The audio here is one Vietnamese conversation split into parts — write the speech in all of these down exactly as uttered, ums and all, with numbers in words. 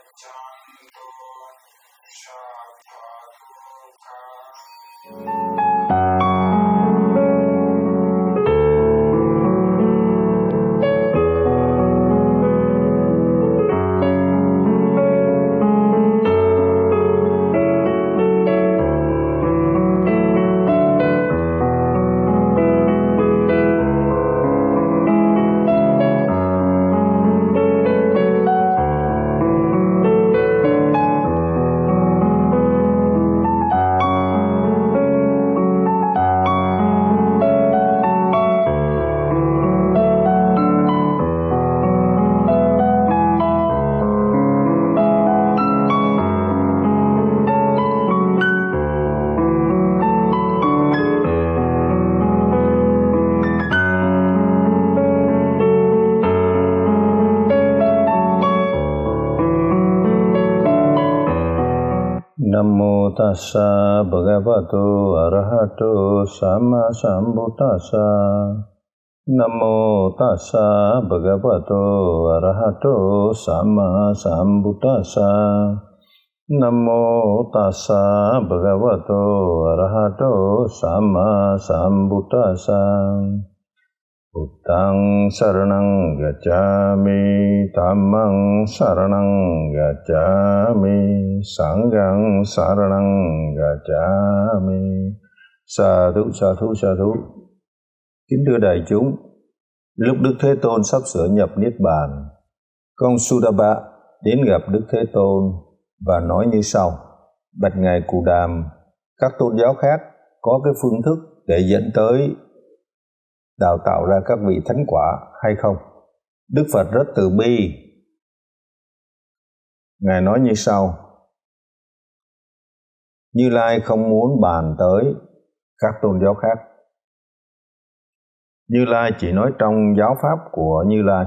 gaccantu sabbatuka. Namo tassa bhagavato arahato sama sambuddhassa. Namo tassa bhagavato arahato sama sambuddhassa. Namo tassa bhagavato arahato sama sambuddhassa. Buddhaṃ saranang gacchāmi, Dhammang saranang gacchāmi, Sanghang saranang gacchāmi. Sa thú, sa thú, sa thú. Kính thưa đại chúng, lúc Đức Thế Tôn sắp sửa nhập Niết Bàn, con Sudaba đến gặp Đức Thế Tôn và nói như sau: Bạch Ngài Cù Đàm, các tôn giáo khác có cái phương thức để dẫn tới đào tạo ra các vị thánh quả hay không? Đức Phật rất từ bi. Ngài nói như sau: Như Lai không muốn bàn tới các tôn giáo khác. Như Lai chỉ nói trong giáo pháp của Như Lai.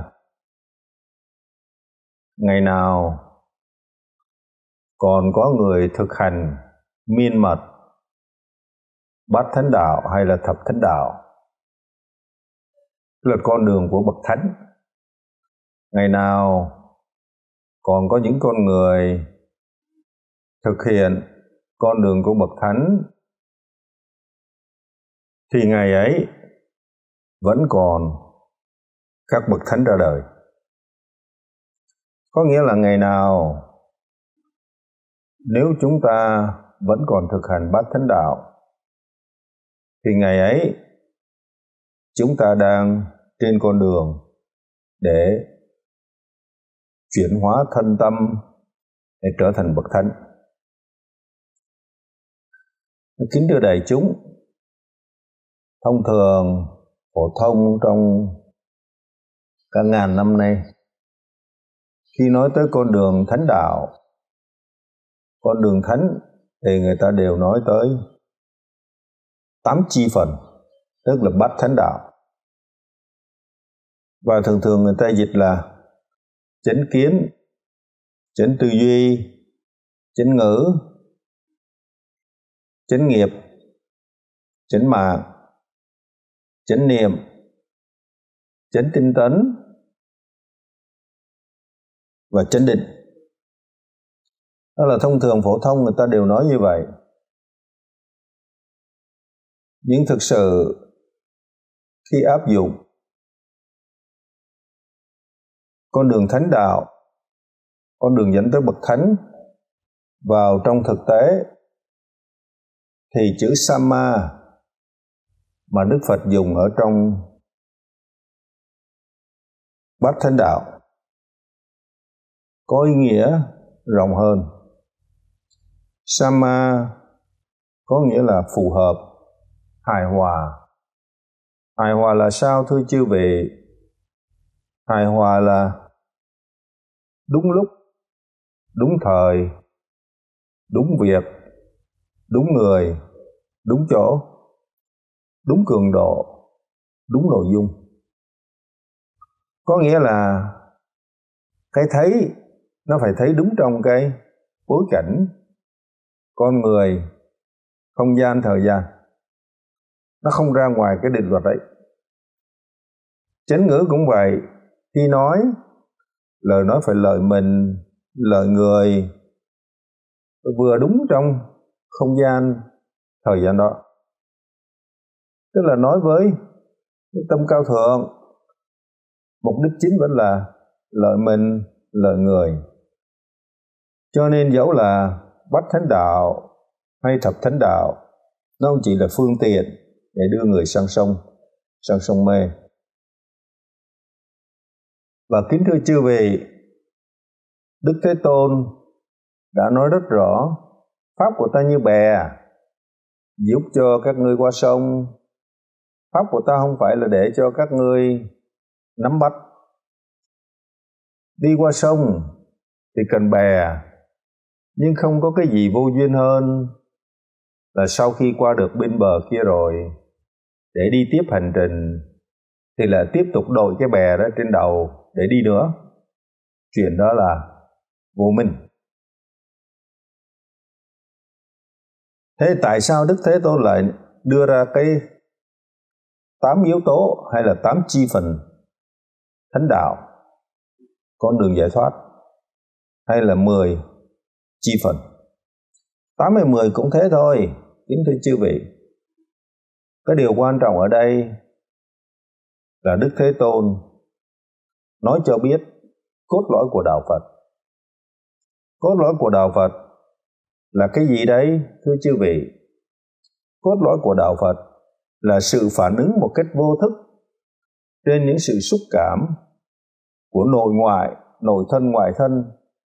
Ngày nào còn có người thực hành miên mật bát thánh đạo hay là thập thánh đạo, là con đường của bậc thánh, ngày nào còn có những con người thực hiện con đường của bậc thánh, thì ngày ấy vẫn còn các bậc thánh ra đời. Có nghĩa là ngày nào nếu chúng ta vẫn còn thực hành bát thánh đạo, thì ngày ấy chúng ta đang trên con đường để chuyển hóa thân tâm để trở thành bậc thánh. Kính thưa đại chúng, thông thường phổ thông trong cả ngàn năm nay, khi nói tới con đường thánh đạo, con đường thánh, thì người ta đều nói tới tám chi phần, tức là bát thánh đạo. Và thường thường người ta dịch là chánh kiến, chánh tư duy, chánh ngữ, chánh nghiệp, chánh mạng, chánh niệm, chánh tinh tấn và chánh định. Đó là thông thường phổ thông người ta đều nói như vậy. Nhưng thực sự khi áp dụng con đường thánh đạo, con đường dẫn tới bậc thánh vào trong thực tế, thì chữ Samma mà Đức Phật dùng ở trong bát thánh đạo có ý nghĩa rộng hơn. Samma có nghĩa là phù hợp, hài hòa. Hài hòa là sao thưa chư vị? Hài hòa là đúng lúc, đúng thời, đúng việc, đúng người, đúng chỗ, đúng cường độ, đúng nội dung. Có nghĩa là cái thấy nó phải thấy đúng trong cái bối cảnh con người, không gian, thời gian. Nó không ra ngoài cái định luật ấy. Chánh ngữ cũng vậy. Khi nói, lời nói phải lời mình, lời người vừa đúng trong không gian thời gian đó. Tức là nói với tâm cao thượng, mục đích chính vẫn là lợi mình, lợi người. Cho nên dẫu là bát thánh đạo hay thập thánh đạo, nó không chỉ là phương tiện để đưa người sang sông, sang sông mê. Và kính thưa chư vị, Đức Thế Tôn đã nói rất rõ, pháp của ta như bè, giúp cho các ngươi qua sông. Pháp của ta không phải là để cho các ngươi nắm bắt. Đi qua sông thì cần bè, nhưng không có cái gì vô duyên hơn là sau khi qua được bên bờ kia rồi, để đi tiếp hành trình thì là tiếp tục đội cái bè đó trên đầu để đi nữa. Chuyện đó là vô minh. Thế tại sao Đức Thế Tôn lại đưa ra cái tám yếu tố hay là tám chi phần thánh đạo, con đường giải thoát, hay là mười chi phần? Tám hay mười cũng thế thôi, kính thưa chư vị. Cái điều quan trọng ở đây là Đức Thế Tôn nói cho biết cốt lõi của đạo Phật. Cốt lõi của đạo Phật là cái gì đấy, thưa chư vị? Cốt lõi của đạo Phật là sự phản ứng một cách vô thức trên những sự xúc cảm của nội ngoại, nội thân ngoại thân,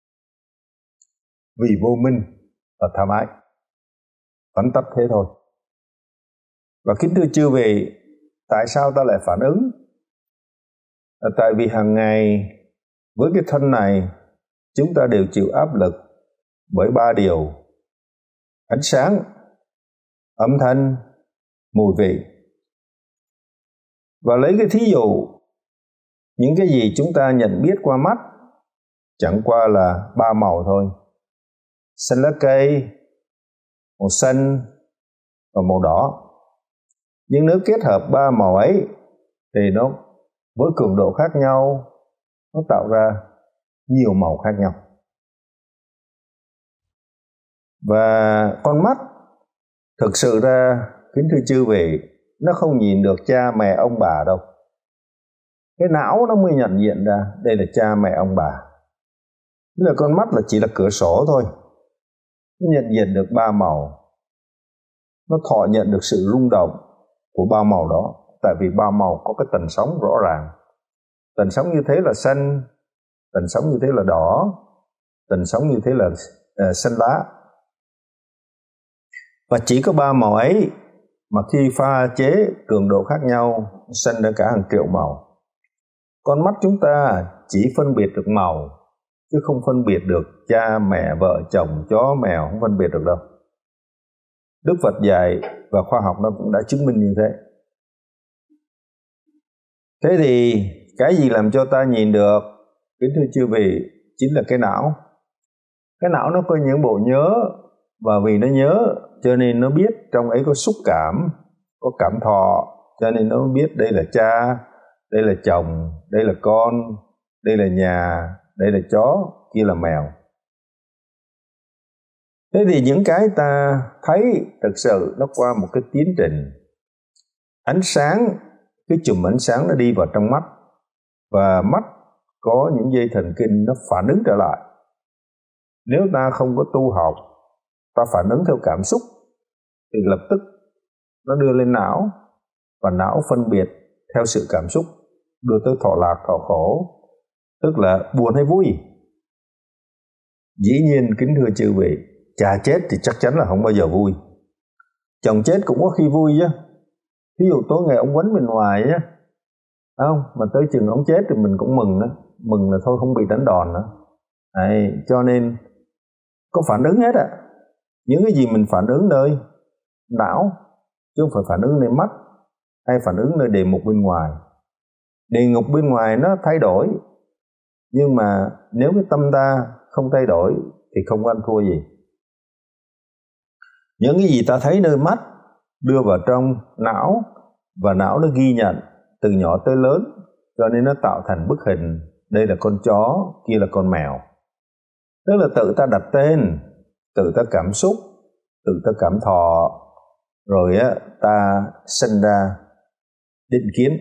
vì vô minh và tham ái. Vắn tắt thế thôi. Và kính thưa chư vị, tại sao ta lại phản ứng? Là tại vì hàng ngày với cái thân này, chúng ta đều chịu áp lực bởi ba điều: ánh sáng, âm thanh, mùi vị. Và lấy cái thí dụ, những cái gì chúng ta nhận biết qua mắt chẳng qua là ba màu thôi: xanh lá cây, màu xanh và màu đỏ. Nhưng nếu kết hợp ba màu ấy thì nó với cường độ khác nhau, nó tạo ra nhiều màu khác nhau. Và con mắt thực sự ra, kính thưa chư vị, nó không nhìn được cha mẹ ông bà đâu. Cái não nó mới nhận diện ra đây là cha mẹ ông bà. Tức là con mắt là chỉ là cửa sổ thôi, nó nhận diện được ba màu, nó thọ nhận được sự rung động của ba màu đó. Tại vì ba màu có cái tần sóng rõ ràng. Tần sóng như thế là xanh, tần sóng như thế là đỏ, tần sóng như thế là uh, xanh lá. Và chỉ có ba màu ấy mà khi pha chế cường độ khác nhau, xanh ra cả hàng triệu màu. Con mắt chúng ta chỉ phân biệt được màu, chứ không phân biệt được cha, mẹ, vợ, chồng, chó, mèo, không phân biệt được đâu. Đức Phật dạy và khoa học nó cũng đã chứng minh như thế. Thế thì cái gì làm cho ta nhìn được, kính thưa chư vị, chính là cái não. Cái não nó có những bộ nhớ, và vì nó nhớ cho nên nó biết trong ấy có xúc cảm, có cảm thọ, cho nên nó biết đây là cha, đây là chồng, đây là con, đây là nhà, đây là chó, kia là mèo. Thế thì những cái ta thấy thực sự nó qua một cái tiến trình. Ánh sáng, cái chùm ánh sáng nó đi vào trong mắt, và mắt có những dây thần kinh nó phản ứng trở lại. Nếu ta không có tu học, ta phản ứng theo cảm xúc, thì lập tức nó đưa lên não, và não phân biệt theo sự cảm xúc, đưa tới thọ lạc, thọ khổ, tức là buồn hay vui. Dĩ nhiên kính thưa chư vị, cha chết thì chắc chắn là không bao giờ vui. Chồng chết cũng có khi vui chứ. Ví dụ tối ngày ông quánh bên ngoài á, không, mà tới chừng ông chết thì mình cũng mừng đó. Mừng là thôi không bị đánh đòn nữa. Đấy, cho nên có phản ứng hết ạ. À. Những cái gì mình phản ứng nơi não, chứ không phải phản ứng nơi mắt, hay phản ứng nơi đề mục bên ngoài. Đề mục bên ngoài nó thay đổi, nhưng mà nếu cái tâm ta không thay đổi thì không có ăn thua gì. Những cái gì ta thấy nơi mắt đưa vào trong não, và não nó ghi nhận từ nhỏ tới lớn, cho nên nó tạo thành bức hình. Đây là con chó, kia là con mèo. Tức là tự ta đặt tên, tự ta cảm xúc, tự ta cảm thọ, rồi á, ta sinh ra định kiến.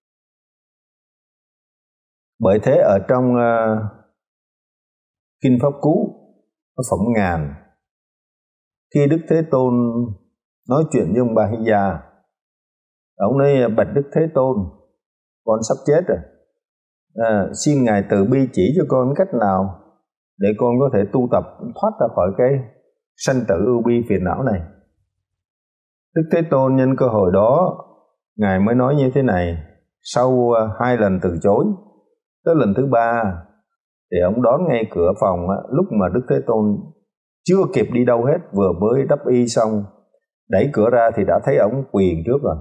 Bởi thế ở trong uh, Kinh Pháp Cú, phẩm ngàn, khi Đức Thế Tôn nói chuyện với ông Bà Hy Gia, ông nói: bạch Đức Thế Tôn, con sắp chết rồi, à, xin Ngài từ bi chỉ cho con cách nào để con có thể tu tập thoát ra khỏi cái sanh tử ưu bi phiền não này. Đức Thế Tôn nhân cơ hội đó, Ngài mới nói như thế này. Sau uh, hai lần từ chối, tới lần thứ ba thì ông đón ngay cửa phòng. Lúc mà Đức Thế Tôn chưa kịp đi đâu hết, vừa mới đắp y xong, đẩy cửa ra thì đã thấy ông quỳ trước rồi.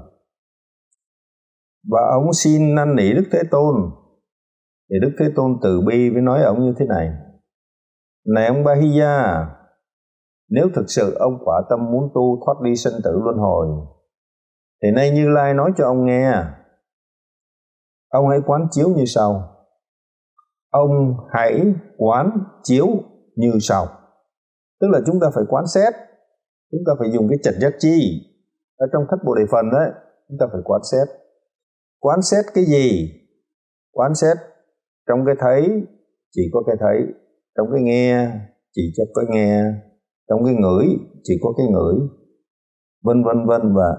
Và ông xin năn nỉ Đức Thế Tôn, thì Đức Thế Tôn từ bi mới nói ông như thế này: này ông Bahiya, nếu thực sự ông quả tâm muốn tu thoát đi sinh tử luân hồi, thì nay Như Lai nói cho ông nghe. Ông hãy quán chiếu như sau. Ông hãy quán chiếu như sau. Tức là chúng ta phải quán xét, chúng ta phải dùng cái trần giác chi ở trong thất Bồ Đề Phần đấy, chúng ta phải quán xét. Quán xét cái gì? Quán xét trong cái thấy chỉ có cái thấy, trong cái nghe chỉ cho cái nghe, trong cái ngửi chỉ có cái ngửi, vân vân vân. Và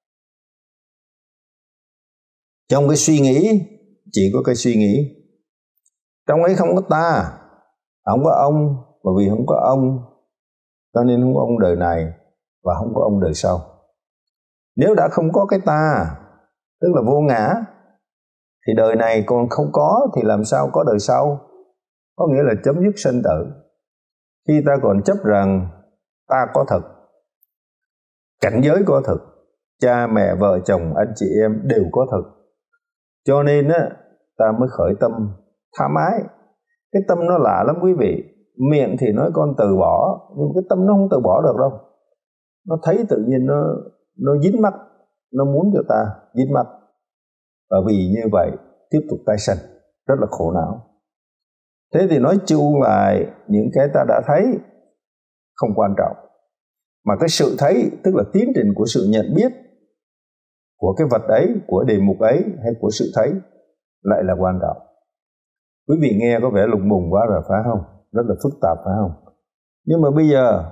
trong cái suy nghĩ chỉ có cái suy nghĩ. Trong ấy không có ta, không có ông, bởi vì không có ông cho nên không có ông đời này và không có ông đời sau. Nếu đã không có cái ta, tức là vô ngã, thì đời này còn không có thì làm sao có đời sau? Có nghĩa là chấm dứt sinh tử. Khi ta còn chấp rằng ta có thật, cảnh giới có thực, cha mẹ vợ chồng anh chị em đều có thực, cho nên á, ta mới khởi tâm tha mái. Cái tâm nó lạ lắm quý vị. Miệng thì nói con từ bỏ, nhưng cái tâm nó không từ bỏ được đâu. Nó thấy tự nhiên nó, nó dính mắc, nó muốn cho ta dính mắc. Và vì như vậy tiếp tục tái sanh, rất là khổ não. Thế thì nói chung lại, những cái ta đã thấy không quan trọng, mà cái sự thấy, tức là tiến trình của sự nhận biết của cái vật ấy, của đề mục ấy hay của sự thấy lại là quan trọng. Quý vị nghe có vẻ lùng bùng quá rồi phải không? Rất là phức tạp phải không? Nhưng mà bây giờ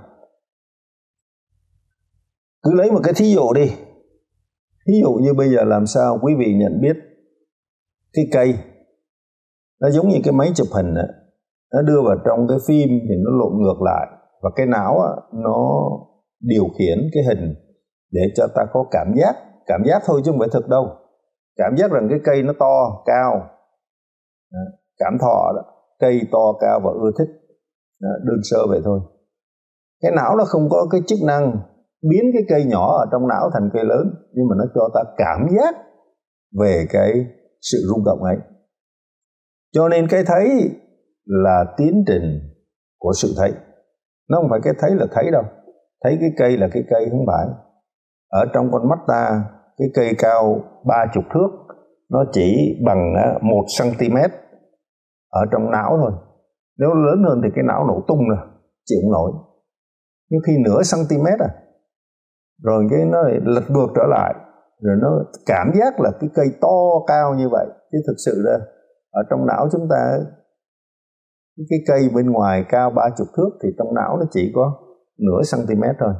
cứ lấy một cái thí dụ đi. Thí dụ như bây giờ làm sao quý vị nhận biết cái cây nó giống như cái máy chụp hình ấy, nó đưa vào trong cái phim thì nó lộn ngược lại, và cái não á, nó điều khiển cái hình để cho ta có cảm giác. Cảm giác thôi chứ không phải thực đâu. Cảm giác rằng cái cây nó to, cao, cảm thọ đó, cây to, cao và ưa thích, đơn sơ vậy thôi. Cái não nó không có cái chức năng biến cái cây nhỏ ở trong não thành cây lớn, nhưng mà nó cho ta cảm giác về cái sự rung động ấy. Cho nên cái thấy là tiến trình của sự thấy. Nó không phải cái thấy là thấy đâu. Thấy cái cây là cái cây, không phải. Ở trong con mắt ta, cái cây cao ba chục thước nó chỉ bằng một xăng-ti-mét ở trong não thôi. Nếu lớn hơn thì cái não nổ tung rồi, chịu không nổi. Nhưng khi nửa xăng-ti-mét à, rồi cái nó lật ngược trở lại, rồi nó cảm giác là cái cây to cao như vậy. Chứ thực sự ra ở trong não chúng ta, cái cây bên ngoài cao ba chục thước thì trong não nó chỉ có nửa xăng-ti-mét thôi.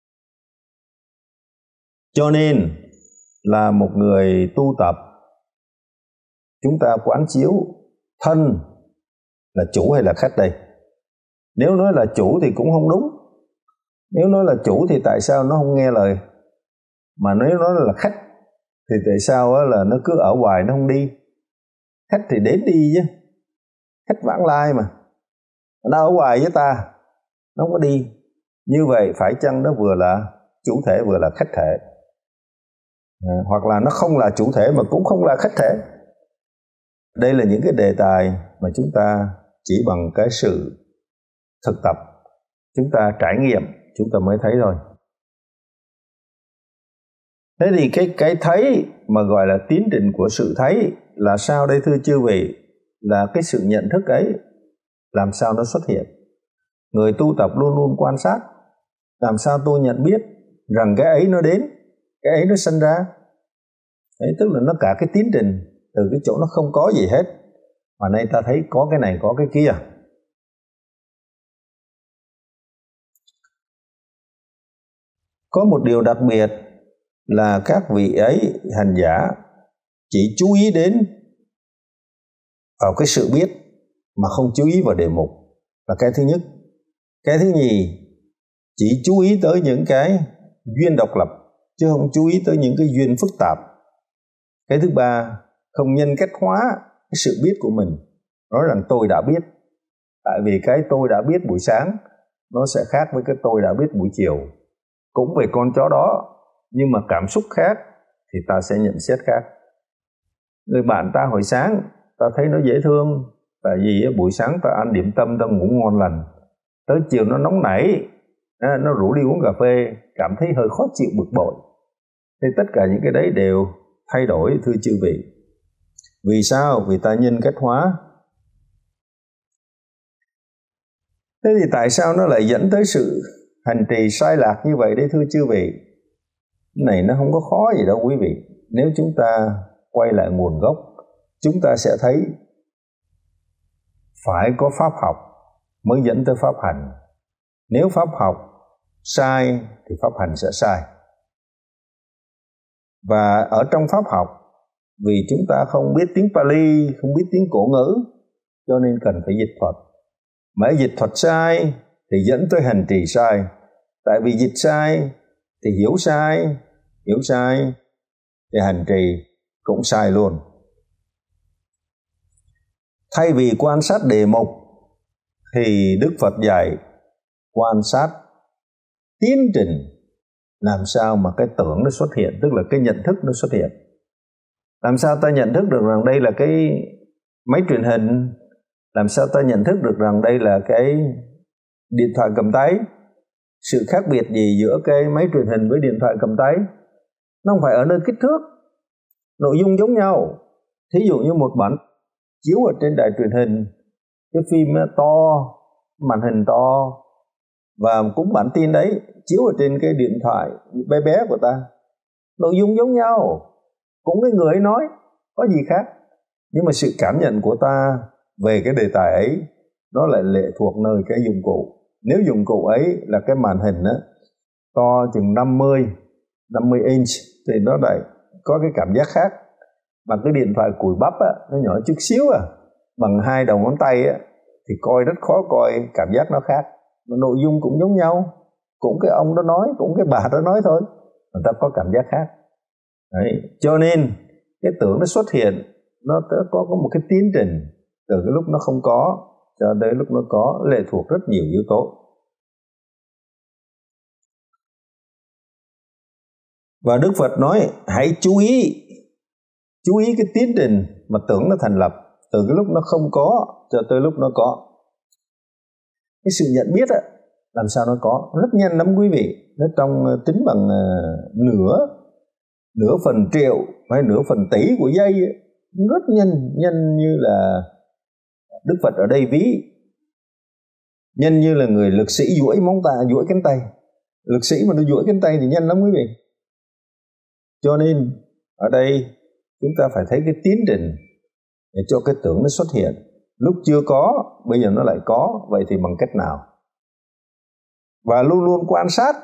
Cho nên là một người tu tập, chúng ta quán chiếu thân là chủ hay là khách đây? Nếu nói là chủ thì cũng không đúng. Nếu nói là chủ thì tại sao nó không nghe lời? Mà nếu nói là khách thì tại sao là nó cứ ở hoài nó không đi? Khách thì đến đi chứ, khách vãng lai mà. Nó ở hoài với ta, nó không có đi. Như vậy phải chăng nó vừa là chủ thể vừa là khách thể? À, hoặc là nó không là chủ thể mà cũng không là khách thể. Đây là những cái đề tài mà chúng ta chỉ bằng cái sự thực tập, chúng ta trải nghiệm, chúng ta mới thấy thôi. Thế thì cái, cái thấy mà gọi là tiến trình của sự thấy là sao đây thưa chư vị? Là cái sự nhận thức ấy làm sao nó xuất hiện? Người tu tập luôn luôn quan sát. Làm sao tôi nhận biết rằng cái ấy nó đến, cái ấy nó sinh ra? Đấy, tức là nó cả cái tiến trình từ cái chỗ nó không có gì hết, mà nay ta thấy có cái này có cái kia. Có một điều đặc biệt là các vị ấy hành giả chỉ chú ý đến vào cái sự biết mà không chú ý vào đề mục, là cái thứ nhất. Cái thứ nhì, chỉ chú ý tới những cái duyên độc lập chứ không chú ý tới những cái duyên phức tạp. Cái thứ ba, không nhân cách hóa cái sự biết của mình, nói rằng tôi đã biết. Tại vì cái tôi đã biết buổi sáng nó sẽ khác với cái tôi đã biết buổi chiều. Cũng về con chó đó, nhưng mà cảm xúc khác thì ta sẽ nhận xét khác. Người bạn ta hồi sáng ta thấy nó dễ thương, tại vì buổi sáng ta ăn điểm tâm ta ngủ ngon lành. Tới chiều nó nóng nảy, nó rủ đi uống cà phê, cảm thấy hơi khó chịu bực bội. Thì tất cả những cái đấy đều thay đổi, thưa chư vị. Vì sao? Vì ta nhân cách hóa. Thế thì tại sao nó lại dẫn tới sự hành trì sai lạc như vậy đấy, thưa chư vị? Cái này nó không có khó gì đâu quý vị. Nếu chúng ta quay lại nguồn gốc, chúng ta sẽ thấy phải có pháp học mới dẫn tới pháp hành. Nếu pháp học sai thì pháp hành sẽ sai. Và ở trong pháp học, vì chúng ta không biết tiếng Pali, không biết tiếng cổ ngữ, cho nên cần phải dịch thuật. Mà dịch thuật sai thì dẫn tới hành trì sai. Tại vì dịch sai thì hiểu sai, hiểu sai thì hành trì cũng sai luôn. Thay vì quan sát đề mục thì Đức Phật dạy quan sát tiến trình, làm sao mà cái tưởng nó xuất hiện, tức là cái nhận thức nó xuất hiện. Làm sao ta nhận thức được rằng đây là cái máy truyền hình? Làm sao ta nhận thức được rằng đây là cái điện thoại cầm tay? Sự khác biệt gì giữa cái máy truyền hình với điện thoại cầm tay? Nó không phải ở nơi kích thước, nội dung giống nhau. Thí dụ như một bản chiếu ở trên đài truyền hình, cái phim to, màn hình to, và cũng bản tin đấy chiếu ở trên cái điện thoại bé bé của ta, nội dung giống nhau, cũng cái người ấy nói, có gì khác. Nhưng mà sự cảm nhận của ta về cái đề tài ấy nó lại lệ thuộc nơi cái dụng cụ. Nếu dụng cụ ấy là cái màn hình đó, to chừng năm mươi inch thì nó lại có cái cảm giác khác. Mà cái điện thoại cùi bắp á, nó nhỏ chút xíu à, bằng hai đầu ngón tay á, thì coi rất khó coi, cảm giác nó khác. Mà nội dung cũng giống nhau, cũng cái ông đó nói, cũng cái bà đó nói thôi, người ta có cảm giác khác. Đấy, cho nên cái tưởng nó xuất hiện, nó có, có một cái tiến trình từ cái lúc nó không có cho đến lúc nó có, lệ thuộc rất nhiều yếu tố. Và Đức Phật nói hãy chú ý, chú ý cái tiến trình mà tưởng nó thành lập từ cái lúc nó không có cho tới lúc nó có. Cái sự nhận biết á, làm sao nó có, rất nhanh lắm quý vị. Nó trong tính bằng nửa nửa phần triệu hay nửa phần tỷ của giây ấy, rất nhanh, nhanh như là Đức Phật ở đây ví, nhanh như là người lực sĩ duỗi móng tay, duỗi cánh tay. Lực sĩ mà nó duỗi cánh tay thì nhanh lắm quý vị. Cho nên ở đây chúng ta phải thấy cái tiến trình để cho cái tưởng nó xuất hiện. Lúc chưa có, bây giờ nó lại có, vậy thì bằng cách nào? Và luôn luôn quan sát.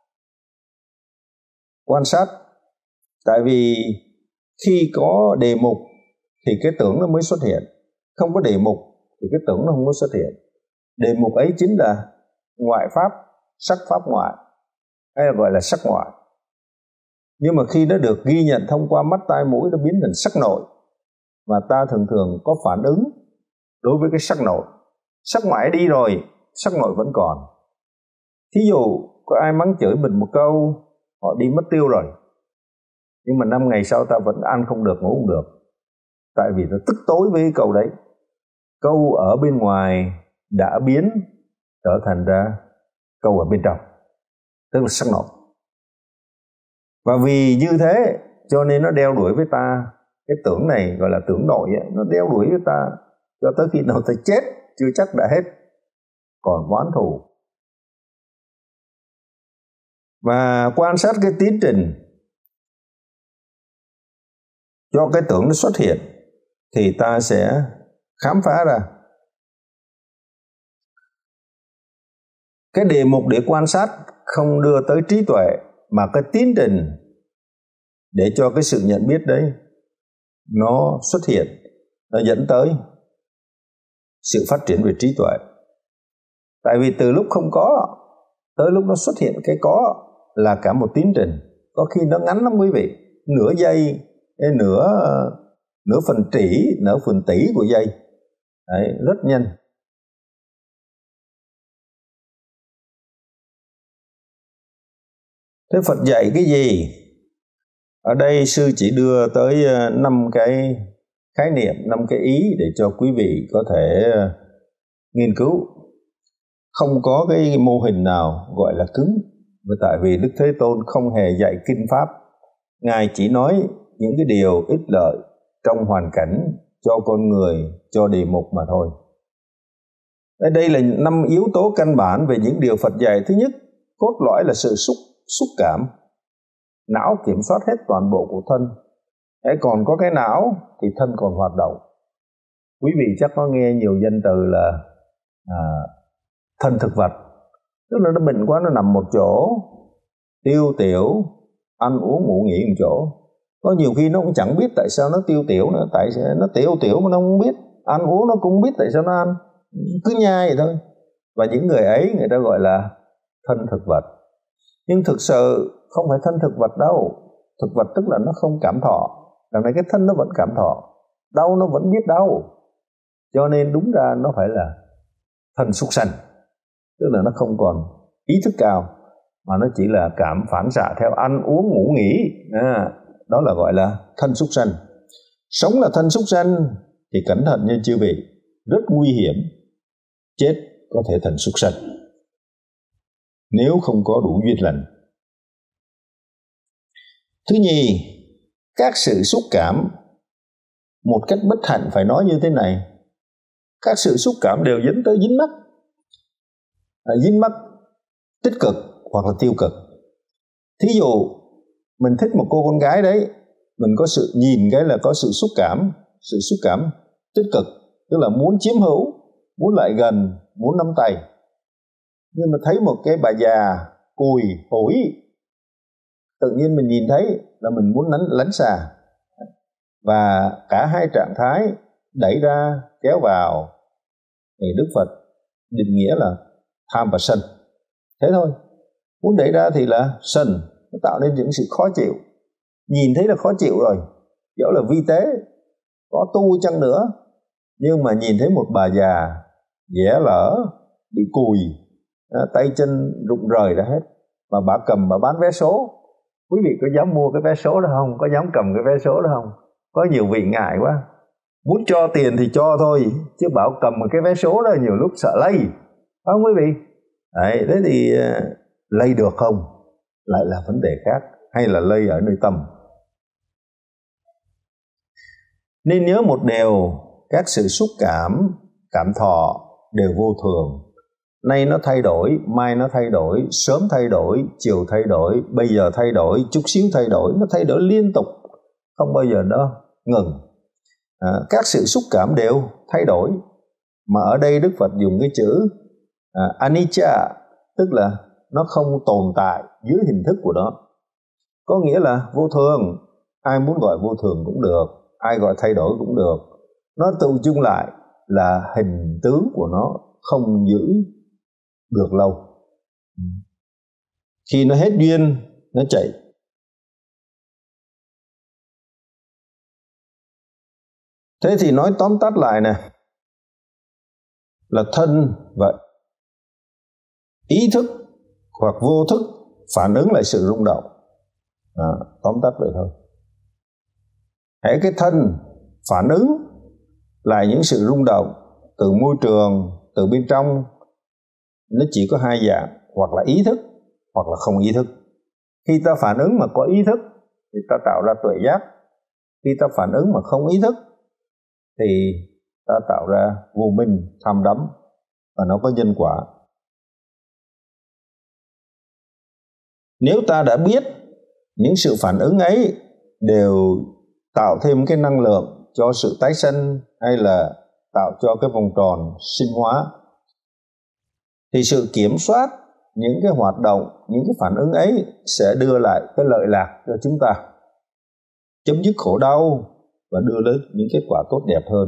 Quan sát. Tại vì khi có đề mục thì cái tưởng nó mới xuất hiện. Không có đề mục thì cái tưởng nó không có xuất hiện. Đề mục ấy chính là ngoại pháp, sắc pháp ngoại, hay là gọi là sắc ngoại. Nhưng mà khi nó được ghi nhận thông qua mắt, tai, mũi, nó biến thành sắc nội. Và ta thường thường có phản ứng đối với cái sắc nội. Sắc ngoại đi rồi, sắc nội vẫn còn. Thí dụ có ai mắng chửi mình một câu, họ đi mất tiêu rồi, nhưng mà năm ngày sau ta vẫn ăn không được, ngủ không được. Tại vì nó tức tối với cái câu đấy. Câu ở bên ngoài đã biến trở thành ra câu ở bên trong, tức là sắc nội. Và vì như thế cho nên nó đeo đuổi với ta. Cái tưởng này gọi là tưởng nội ấy, nó đeo đuổi với ta cho tới khi nào ta chết chưa chắc đã hết. còn oán thù. Và quan sát cái tiến trình cho cái tưởng nó xuất hiện thì ta sẽ khám phá ra cái đề mục để quan sát không đưa tới trí tuệ, mà cái tiến trình để cho cái sự nhận biết đấy nó xuất hiện, nó dẫn tới sự phát triển về trí tuệ. Tại vì từ lúc không có tới lúc nó xuất hiện cái có là cả một tiến trình, có khi nó ngắn lắm quý vị, nửa giây, nửa nửa phần tỷ, nửa phần tỷ của giây. Đấy, rất nhanh. Thế Phật dạy cái gì? Ở đây sư chỉ đưa tới năm cái khái niệm, năm cái ý để cho quý vị có thể nghiên cứu. Không có cái mô hình nào gọi là cứng, tại vì Đức Thế Tôn không hề dạy kinh pháp. Ngài chỉ nói những cái điều ích lợi trong hoàn cảnh cho con người, cho đề mục mà thôi. Đây là năm yếu tố căn bản về những điều Phật dạy. Thứ nhất, cốt lõi là sự xúc, xúc cảm. Não kiểm soát hết toàn bộ của thân. Đấy, còn có cái não thì thân còn hoạt động. Quý vị chắc có nghe nhiều danh từ là à, thân thực vật, tức là nó bệnh quá, nó nằm một chỗ, tiêu tiểu, ăn uống ngủ nghỉ một chỗ. Có nhiều khi nó cũng chẳng biết tại sao nó tiêu tiểu nữa, tại sao nó tiểu tiểu mà nó không biết, ăn uống nó cũng biết tại sao nó ăn, cứ nhai vậy thôi. Và những người ấy người ta gọi là thân thực vật. Nhưng thực sự không phải thân thực vật đâu. Thực vật tức là nó không cảm thọ, đằng này cái thân nó vẫn cảm thọ, đau nó vẫn biết đau. Cho nên đúng ra nó phải là thân súc sanh, tức là nó không còn ý thức cao, mà nó chỉ là cảm phản xạ theo ăn uống ngủ nghỉ. À, đó là gọi là thân súc sanh. Sống là thân súc sanh thì cẩn thận nha chư vị, rất nguy hiểm, chết có thể thành súc sanh nếu không có đủ duyên lành. Thứ nhì, các sự xúc cảm, một cách bất hạnh phải nói như thế này, các sự xúc cảm đều dẫn tới dính mắc, à, dính mắc tích cực hoặc là tiêu cực. Thí dụ mình thích một cô con gái đấy, mình có sự nhìn cái là có sự xúc cảm, sự xúc cảm tích cực, tức là muốn chiếm hữu, muốn lại gần, muốn nắm tay. Nhưng mà thấy một cái bà già cùi hủi, tự nhiên mình nhìn thấy là mình muốn lánh, lánh xa. Và cả hai trạng thái đẩy ra, kéo vào thì Đức Phật định nghĩa là tham và sân. Thế thôi, muốn đẩy ra thì là sân, nó tạo nên những sự khó chịu. Nhìn thấy là khó chịu rồi, dẫu là vi tế, có tu chăng nữa, nhưng mà nhìn thấy một bà già dẻ lỡ, bị cùi, tay chân rụng rời ra hết, mà bà cầm bà bán vé số. Quý vị có dám mua cái vé số đó không? Có dám cầm cái vé số đó không? Có nhiều vị ngại quá, muốn cho tiền thì cho thôi, chứ bảo cầm một cái vé số đó nhiều lúc sợ lây, phải không quý vị? Đấy, thế thì lây được không lại là vấn đề khác, hay là lây ở nơi tâm. Nên nhớ một điều, các sự xúc cảm, cảm thọ đều vô thường. Nay nó thay đổi, mai nó thay đổi, sớm thay đổi, chiều thay đổi, bây giờ thay đổi, chút xíu thay đổi, nó thay đổi liên tục, không bao giờ nó ngừng. À, các sự xúc cảm đều thay đổi, mà ở đây Đức Phật dùng cái chữ à, anicca, tức là nó không tồn tại dưới hình thức của nó. Có nghĩa là vô thường, ai muốn gọi vô thường cũng được, ai gọi thay đổi cũng được. Nó tự chung lại là hình tướng của nó không giữ được lâu. Khi nó hết duyên, nó chạy. Thế thì nói tóm tắt lại nè, là thân và ý thức hoặc vô thức phản ứng lại sự rung động. À, tóm tắt vậy thôi. Hễ cái thân phản ứng lại những sự rung động từ môi trường, từ bên trong, nó chỉ có hai dạng, hoặc là ý thức hoặc là không ý thức. Khi ta phản ứng mà có ý thức thì ta tạo ra tuệ giác. Khi ta phản ứng mà không ý thức thì ta tạo ra vô minh, tham đắm. và nó có nhân quả. Nếu ta đã biết những sự phản ứng ấy đều tạo thêm cái năng lượng cho sự tái sinh hay là tạo cho cái vòng tròn sinh hóa, thì sự kiểm soát những cái hoạt động, những cái phản ứng ấy sẽ đưa lại cái lợi lạc cho chúng ta, chấm dứt khổ đau và đưa đến những kết quả tốt đẹp hơn.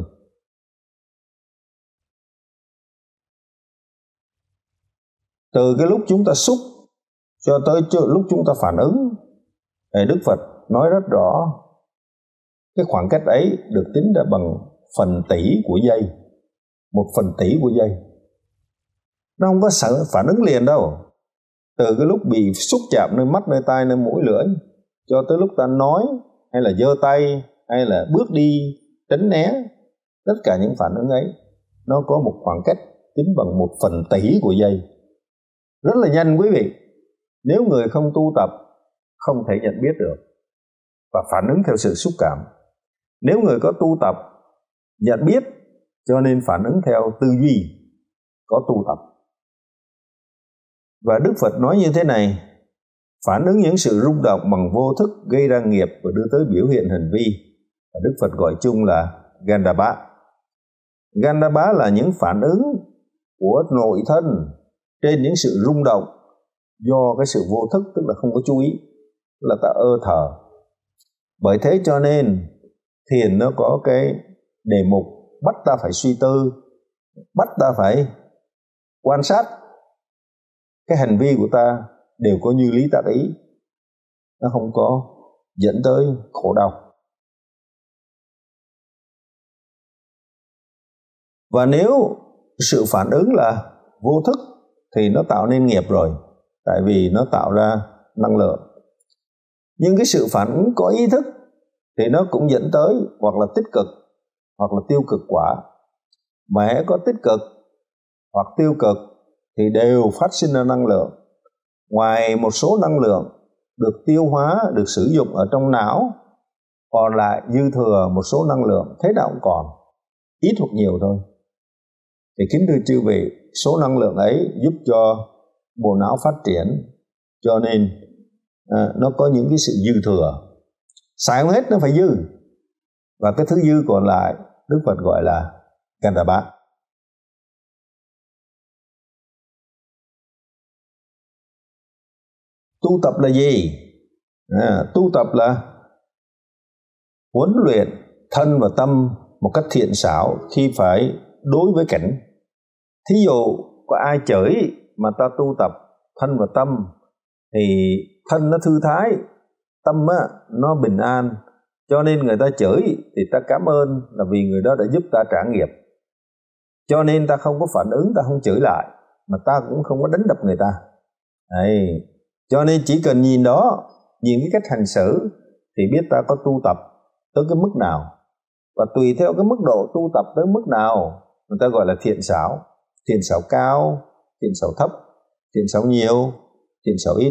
Từ cái lúc chúng ta xúc cho tới lúc chúng ta phản ứng, Đức Phật nói rất rõ cái khoảng cách ấy được tính ra bằng phần tỷ của giây, một phần tỷ của giây. Nó không có phản ứng liền đâu. Từ cái lúc bị xúc chạm nơi mắt, nơi tai, nơi mũi, lưỡi, cho tới lúc ta nói hay là giơ tay hay là bước đi, tránh né, tất cả những phản ứng ấy nó có một khoảng cách tính bằng một phần tỷ của giây. Rất là nhanh quý vị. Nếu người không tu tập không thể nhận biết được và phản ứng theo sự xúc cảm. Nếu người có tu tập nhận biết cho nên phản ứng theo tư duy, có tu tập. Và Đức Phật nói như thế này: phản ứng những sự rung động bằng vô thức gây ra nghiệp và đưa tới biểu hiện hành vi. Và Đức Phật gọi chung là Gandhabba. Gandhabba là những phản ứng của nội thân trên những sự rung động do cái sự vô thức, tức là không có chú ý, tức là ta ơ thờ. Bởi thế cho nên thiền nó có cái đề mục bắt ta phải suy tư, bắt ta phải quan sát cái hành vi của ta đều có như lý tác ý, nó không có dẫn tới khổ đau. Và nếu sự phản ứng là vô thức thì nó tạo nên nghiệp rồi, tại vì nó tạo ra năng lượng. Nhưng cái sự phản ứng có ý thức thì nó cũng dẫn tới hoặc là tích cực hoặc là tiêu cực quả. Mà hễ có tích cực hoặc tiêu cực thì đều phát sinh ra năng lượng. Ngoài một số năng lượng được tiêu hóa, được sử dụng ở trong não, còn lại dư thừa một số năng lượng, thế nào cũng còn, ít hoặc nhiều thôi. Thì kính thưa chư vị, số năng lượng ấy giúp cho bộ não phát triển, cho nên à, nó có những cái sự dư thừa. Xài không hết nó phải dư. Và cái thứ dư còn lại Đức Phật gọi là Gandhabba. Tu tập là gì? À, tu tập là huấn luyện thân và tâm một cách thiện xảo khi phải đối với cảnh. Thí dụ có ai chửi mà ta tu tập thân và tâm thì thân nó thư thái, tâm á, nó bình an, cho nên người ta chửi thì ta cảm ơn là vì người đó đã giúp ta trả nghiệp. Cho nên ta không có phản ứng, ta không chửi lại, mà ta cũng không có đánh đập người ta. Đấy. Cho nên chỉ cần nhìn đó, nhìn cái cách hành xử thì biết ta có tu tập tới cái mức nào. Và tùy theo cái mức độ tu tập tới mức nào, người ta gọi là thiện xảo. Thiện xảo cao, thiện xảo thấp, thiện xảo nhiều, thiện xảo ít.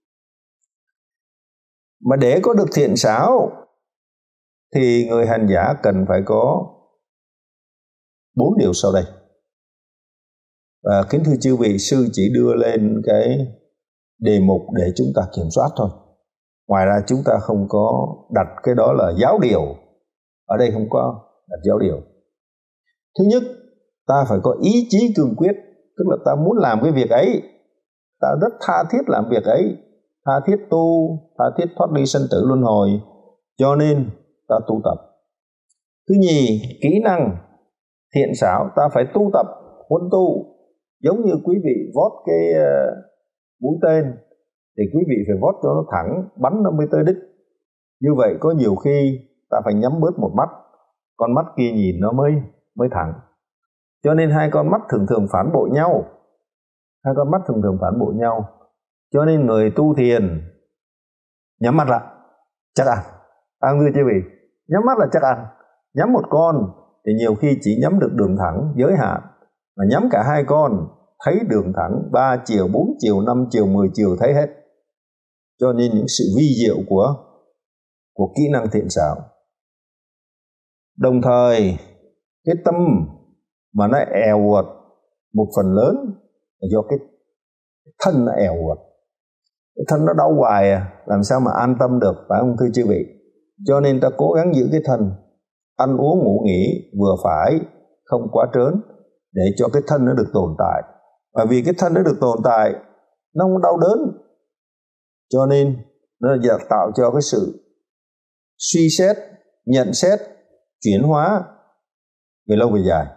Mà để có được thiện xảo thì người hành giả cần phải có bốn điều sau đây. Và kính thưa chư vị, sư chỉ đưa lên cái đề mục để chúng ta kiểm soát thôi. Ngoài ra chúng ta không có đặt cái đó là giáo điều. Ở đây không có đặt giáo điều. Thứ nhất, ta phải có ý chí cương quyết, tức là ta muốn làm cái việc ấy, ta rất tha thiết làm việc ấy, tha thiết tu, tha thiết thoát ly sanh tử luân hồi, cho nên ta tu tập. Thứ nhì, kỹ năng thiện xảo, ta phải tu tập, huấn tu, giống như quý vị vót cái uh, mũi tên thì quý vị phải vót cho nó thẳng, bắn nó mới tới đích. Như vậy có nhiều khi ta phải nhắm bớt một mắt, con mắt kia nhìn nó mới mới thẳng. Cho nên hai con mắt thường thường phản bội nhau. Hai con mắt thường thường phản bội nhau. Cho nên người tu thiền nhắm mắt lại, chắc ăn. À, thưa quý vị, nhắm mắt là chắc ăn. Nhắm một con thì nhiều khi chỉ nhắm được đường thẳng giới hạn, mà nhắm cả hai con thấy đường thẳng ba chiều, bốn chiều, năm chiều, mười chiều thấy hết. Cho nên những sự vi diệu của của kỹ năng thiện xảo. Đồng thời cái tâm mà nó èo uột, một phần lớn là do cái thân nó èo uột, cái thân nó đau hoài à, làm sao mà an tâm được, phải không thưa chư vị? Cho nên ta cố gắng giữ cái thân, ăn uống ngủ nghỉ vừa phải, không quá trớn, để cho cái thân nó được tồn tại. Và vì cái thân nó được tồn tại, nó không đau đớn, cho nên nó tạo cho cái sự suy xét, nhận xét, chuyển hóa về lâu về dài.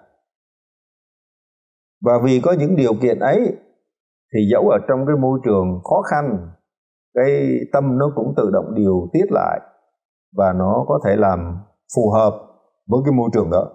Và vì có những điều kiện ấy thì dẫu ở trong cái môi trường khó khăn, cái tâm nó cũng tự động điều tiết lại và nó có thể làm phù hợp với cái môi trường đó.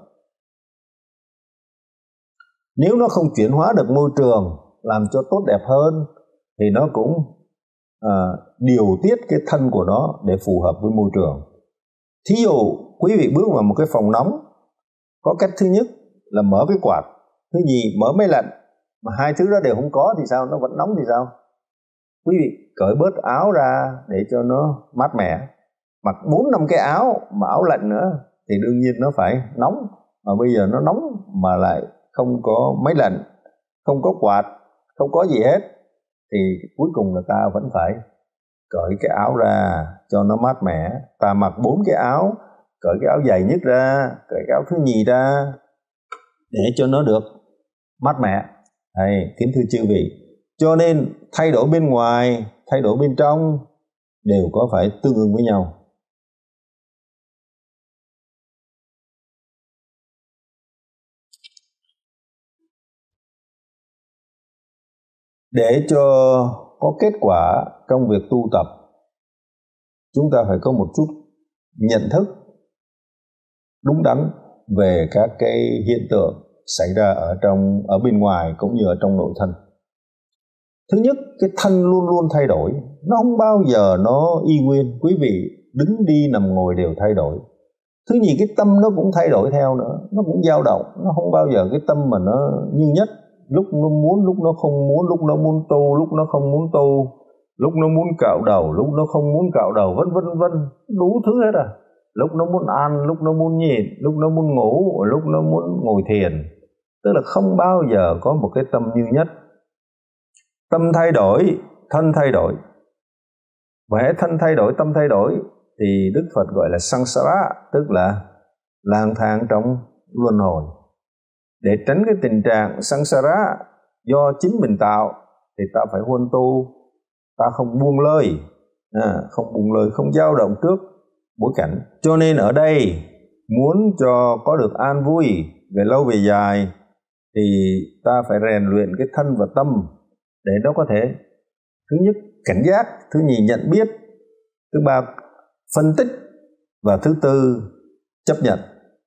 Nếu nó không chuyển hóa được môi trường làm cho tốt đẹp hơn thì nó cũng à, điều tiết cái thân của nó để phù hợp với môi trường. Thí dụ quý vị bước vào một cái phòng nóng, có cách thứ nhất là mở cái quạt, thứ nhì mở máy lạnh, mà hai thứ đó đều không có thì sao? Nó vẫn nóng thì sao? Quý vị cởi bớt áo ra để cho nó mát mẻ, mặc bốn năm cái áo mà áo lạnh nữa thì đương nhiên nó phải nóng. Mà bây giờ nó nóng mà lại không có máy lạnh, không có quạt, không có gì hết, thì cuối cùng là ta vẫn phải cởi cái áo ra cho nó mát mẻ. Ta mặc bốn cái áo, cởi cái áo dày nhất ra, cởi cái áo thứ nhì ra để cho nó được mát mẻ. Đây, kính thưa chư vị, cho nên thay đổi bên ngoài, thay đổi bên trong đều có phải tương ứng với nhau. Để cho có kết quả trong việc tu tập, chúng ta phải có một chút nhận thức đúng đắn về các cái hiện tượng xảy ra ở trong ở bên ngoài cũng như ở trong nội thân. Thứ nhất, cái thân luôn luôn thay đổi, nó không bao giờ nó y nguyên. Quý vị đứng đi nằm ngồi đều thay đổi. Thứ nhì, cái tâm nó cũng thay đổi theo nữa, nó cũng dao động, nó không bao giờ cái tâm mà nó như nhất. Lúc nó muốn, lúc nó không muốn, lúc nó muốn tu, lúc nó không muốn tu, lúc nó muốn cạo đầu, lúc nó không muốn cạo đầu, vân vân vân, đủ thứ hết à. Lúc nó muốn ăn, lúc nó muốn nhịn, lúc nó muốn ngủ, lúc nó muốn ngồi thiền. Tức là không bao giờ có một cái tâm như nhất. Tâm thay đổi, thân thay đổi. Và hễ thân thay đổi, tâm thay đổi thì Đức Phật gọi là samsara, tức là lang thang trong luân hồi. Để tránh cái tình trạng samsara do chính mình tạo thì ta phải huân tu, ta không buông lơi, à, không buông lơi, không dao động trước bối cảnh. Cho nên ở đây muốn cho có được an vui về lâu về dài thì ta phải rèn luyện cái thân và tâm để nó có thể, thứ nhất cảnh giác, thứ nhì nhận biết, thứ ba phân tích, và thứ tư chấp nhận.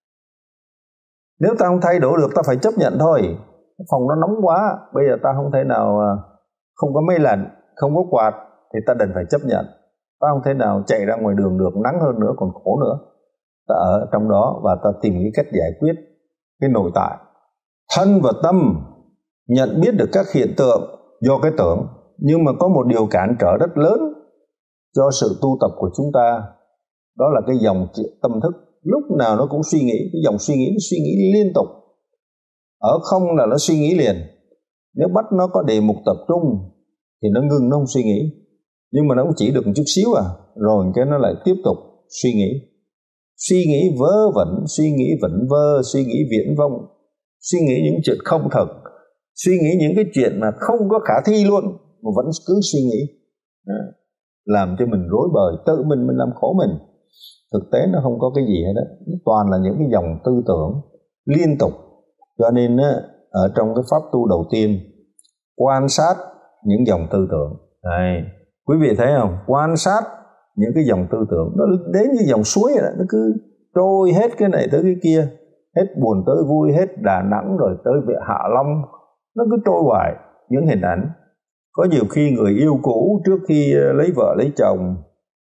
Nếu ta không thay đổi được, ta phải chấp nhận thôi. Phòng nó nóng quá, bây giờ ta không thể nào, không có máy lạnh, không có quạt thì ta đành phải chấp nhận. Ta không thể nào chạy ra ngoài đường được, nắng hơn nữa còn khổ nữa. Ta ở trong đó và ta tìm cái cách giải quyết cái nội tại. Thân và tâm nhận biết được các hiện tượng do cái tưởng, nhưng mà có một điều cản trở rất lớn cho sự tu tập của chúng ta, đó là cái dòng tâm thức. Lúc nào nó cũng suy nghĩ, cái dòng suy nghĩ nó suy nghĩ liên tục. Ở không là nó suy nghĩ liền. Nếu bắt nó có đề mục tập trung thì nó ngưng, nó không suy nghĩ. Nhưng mà nó cũng chỉ được một chút xíu à, rồi cái nó lại tiếp tục suy nghĩ. Suy nghĩ vớ vẩn, suy nghĩ vẩn vơ, suy nghĩ viễn vông, suy nghĩ những chuyện không thật, suy nghĩ những cái chuyện mà không có khả thi luôn mà vẫn cứ suy nghĩ, à, làm cho mình rối bời, tự mình mình làm khổ mình. Thực tế nó không có cái gì hết đó, toàn là những cái dòng tư tưởng liên tục. Cho nên ở trong cái pháp tu đầu tiên, quan sát những dòng tư tưởng. Đây, quý vị thấy không? Quan sát những cái dòng tư tưởng, nó đến như dòng suối vậy đó, nó cứ trôi hết cái này tới cái kia, hết buồn tới vui, hết Đà Nẵng rồi tới Hạ Long, nó cứ trôi hoài những hình ảnh. Có nhiều khi người yêu cũ trước khi lấy vợ lấy chồng,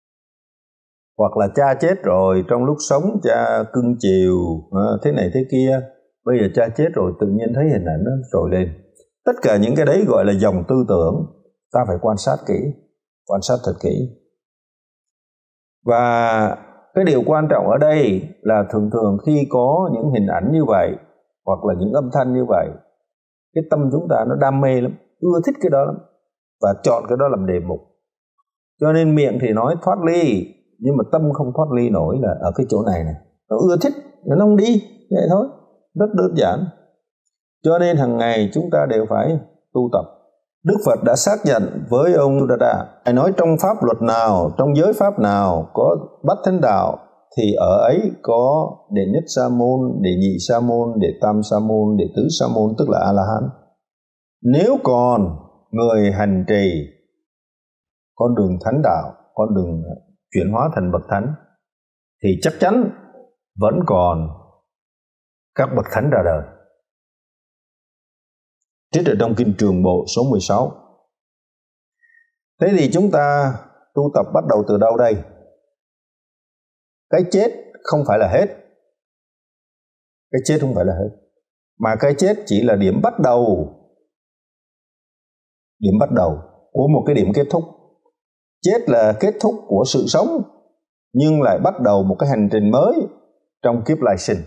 hoặc là cha chết rồi, trong lúc sống cha cưng chiều thế này thế kia, bây giờ cha chết rồi tự nhiên thấy hình ảnh nó trồi lên. Tất cả những cái đấy gọi là dòng tư tưởng, ta phải quan sát kỹ, quan sát thật kỹ. Và cái điều quan trọng ở đây là thường thường khi có những hình ảnh như vậy, hoặc là những âm thanh như vậy, cái tâm chúng ta nó đam mê lắm, ưa thích cái đó lắm, và chọn cái đó làm đề mục. Cho nên miệng thì nói thoát ly, nhưng mà tâm không thoát ly nổi là ở cái chỗ này này. Nó ưa thích, nó không đi, vậy thôi, rất đơn giản. Cho nên hàng ngày chúng ta đều phải tu tập. Đức Phật đã xác nhận với ông Suddhata, Ngài nói trong pháp luật nào, trong giới pháp nào có bát thánh đạo, thì ở ấy có đệ nhất sa môn, đệ nhị sa môn, đệ tam sa môn, đệ tứ sa môn, tức là A-la-hán. Nếu còn người hành trì con đường thánh đạo, con đường chuyển hóa thành bậc thánh, thì chắc chắn vẫn còn các bậc thánh ra đời. Trích ở trong Kinh Trường Bộ số mười sáu. Thế thì chúng ta tu tập bắt đầu từ đâu đây? Cái chết không phải là hết. Cái chết không phải là hết. Mà cái chết chỉ là điểm bắt đầu. Điểm bắt đầu của một cái điểm kết thúc. Chết là kết thúc của sự sống, nhưng lại bắt đầu một cái hành trình mới trong kiếp lại sinh.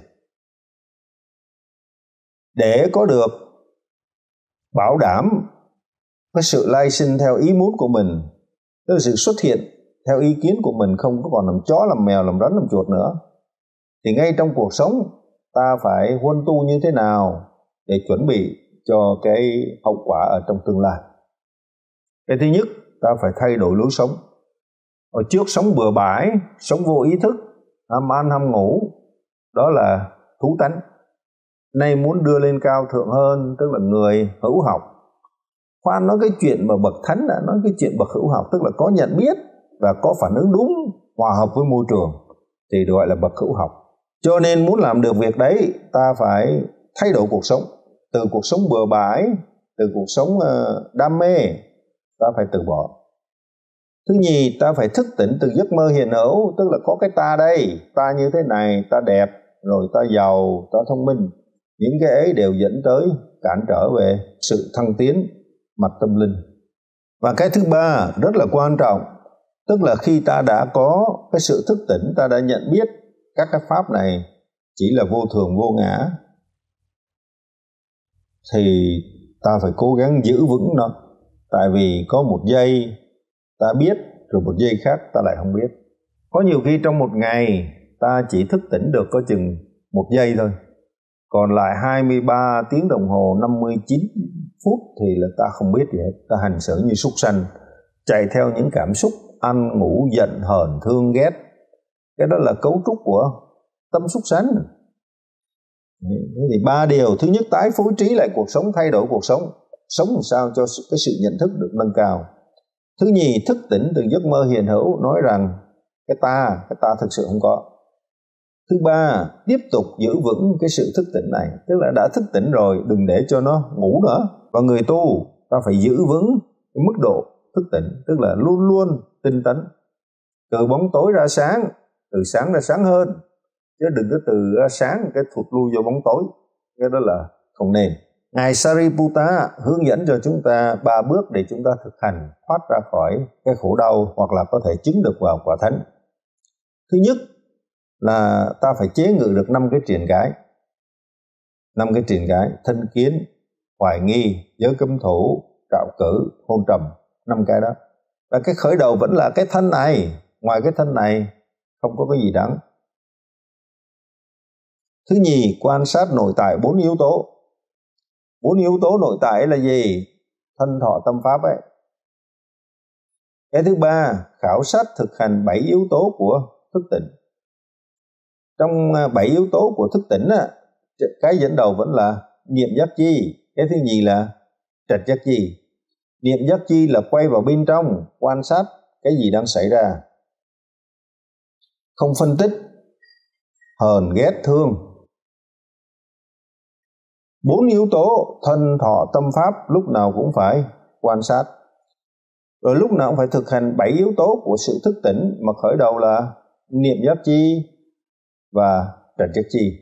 Để có được bảo đảm cái sự lai sinh theo ý muốn của mình, tức là sự xuất hiện theo ý kiến của mình, không có còn làm chó, làm mèo, làm rắn, làm chuột nữa, thì ngay trong cuộc sống ta phải huân tu như thế nào để chuẩn bị cho cái hậu quả ở trong tương lai. Cái thứ nhất, ta phải thay đổi lối sống. Ở trước sống bừa bãi, sống vô ý thức, ham ăn ham ngủ, đó là thú tánh. Nay muốn đưa lên cao thượng hơn, tức là người hữu học. Khoan nói cái chuyện mà bậc thánh đã nói cái chuyện bậc hữu học, tức là có nhận biết và có phản ứng đúng, hòa hợp với môi trường, thì được gọi là bậc hữu học. Cho nên muốn làm được việc đấy, ta phải thay đổi cuộc sống. Từ cuộc sống bừa bãi, từ cuộc sống đam mê, ta phải từ bỏ. Thứ nhì, ta phải thức tỉnh từ giấc mơ hiện hữu, tức là có cái ta đây, ta như thế này, ta đẹp, rồi ta giàu, ta thông minh. Những cái ấy đều dẫn tới cản trở về sự thăng tiến mặt tâm linh. Và cái thứ ba rất là quan trọng, tức là khi ta đã có cái sự thức tỉnh, ta đã nhận biết các cái pháp này chỉ là vô thường vô ngã, thì ta phải cố gắng giữ vững nó. Tại vì có một giây ta biết, rồi một giây khác ta lại không biết. Có nhiều khi trong một ngày ta chỉ thức tỉnh được có chừng một giây thôi, còn lại hai mươi ba tiếng đồng hồ năm mươi chín phút thì là ta không biết gì hết. Ta hành xử như súc sanh, chạy theo những cảm xúc ăn ngủ giận hờn thương ghét. Cái đó là cấu trúc của tâm súc sanh. Thế thì ba điều: thứ nhất, tái phối trí lại cuộc sống, thay đổi cuộc sống, sống làm sao cho cái sự nhận thức được nâng cao. Thứ nhì, thức tỉnh từ giấc mơ hiện hữu, nói rằng cái ta, cái ta thực sự không có. Thứ ba, tiếp tục giữ vững cái sự thức tỉnh này, tức là đã thức tỉnh rồi, đừng để cho nó ngủ nữa. Và người tu, ta phải giữ vững cái mức độ thức tỉnh, tức là luôn luôn tinh tấn. Từ bóng tối ra sáng, từ sáng ra sáng hơn, chứ đừng có từ ra sáng cái thụt lui vô bóng tối, cái đó là không nên. Ngài Sariputta hướng dẫn cho chúng ta ba bước để chúng ta thực hành thoát ra khỏi cái khổ đau, hoặc là có thể chứng được vào quả thánh. Thứ nhất là ta phải chế ngự được năm cái triền cái. Năm cái triền cái: thân kiến, hoài nghi, giới cấm thủ, trạo cử, hôn trầm. Năm cái đó. Và cái khởi đầu vẫn là cái thân này. Ngoài cái thân này không có cái gì đáng. Thứ nhì, quan sát nội tại bốn yếu tố. Bốn yếu tố nội tại là gì? Thân thọ tâm pháp ấy. Cái thứ ba, khảo sát thực hành bảy yếu tố của thức tỉnh. Trong bảy yếu tố của thức tỉnh á, cái dẫn đầu vẫn là niệm giác chi. Cái thứ nhì là trạch giác chi. Niệm giác chi là quay vào bên trong, quan sát cái gì đang xảy ra, không phân tích, hờn ghét thương. Bốn yếu tố thân thọ tâm pháp lúc nào cũng phải quan sát. Rồi lúc nào cũng phải thực hành bảy yếu tố của sự thức tỉnh, mà khởi đầu là niệm giác chi và trạch giác chi.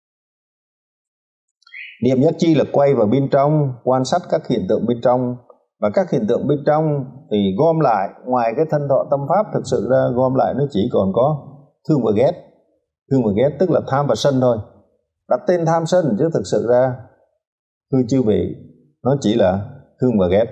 Niệm giác chi là quay vào bên trong, quan sát các hiện tượng bên trong. Và các hiện tượng bên trong thì gom lại, ngoài cái thân thọ tâm pháp, thực sự ra gom lại nó chỉ còn có thương và ghét. Thương và ghét tức là tham và sân thôi. Đặt tên tham sân, chứ thực sự ra thưa chư vị, nó chỉ là thương và ghét.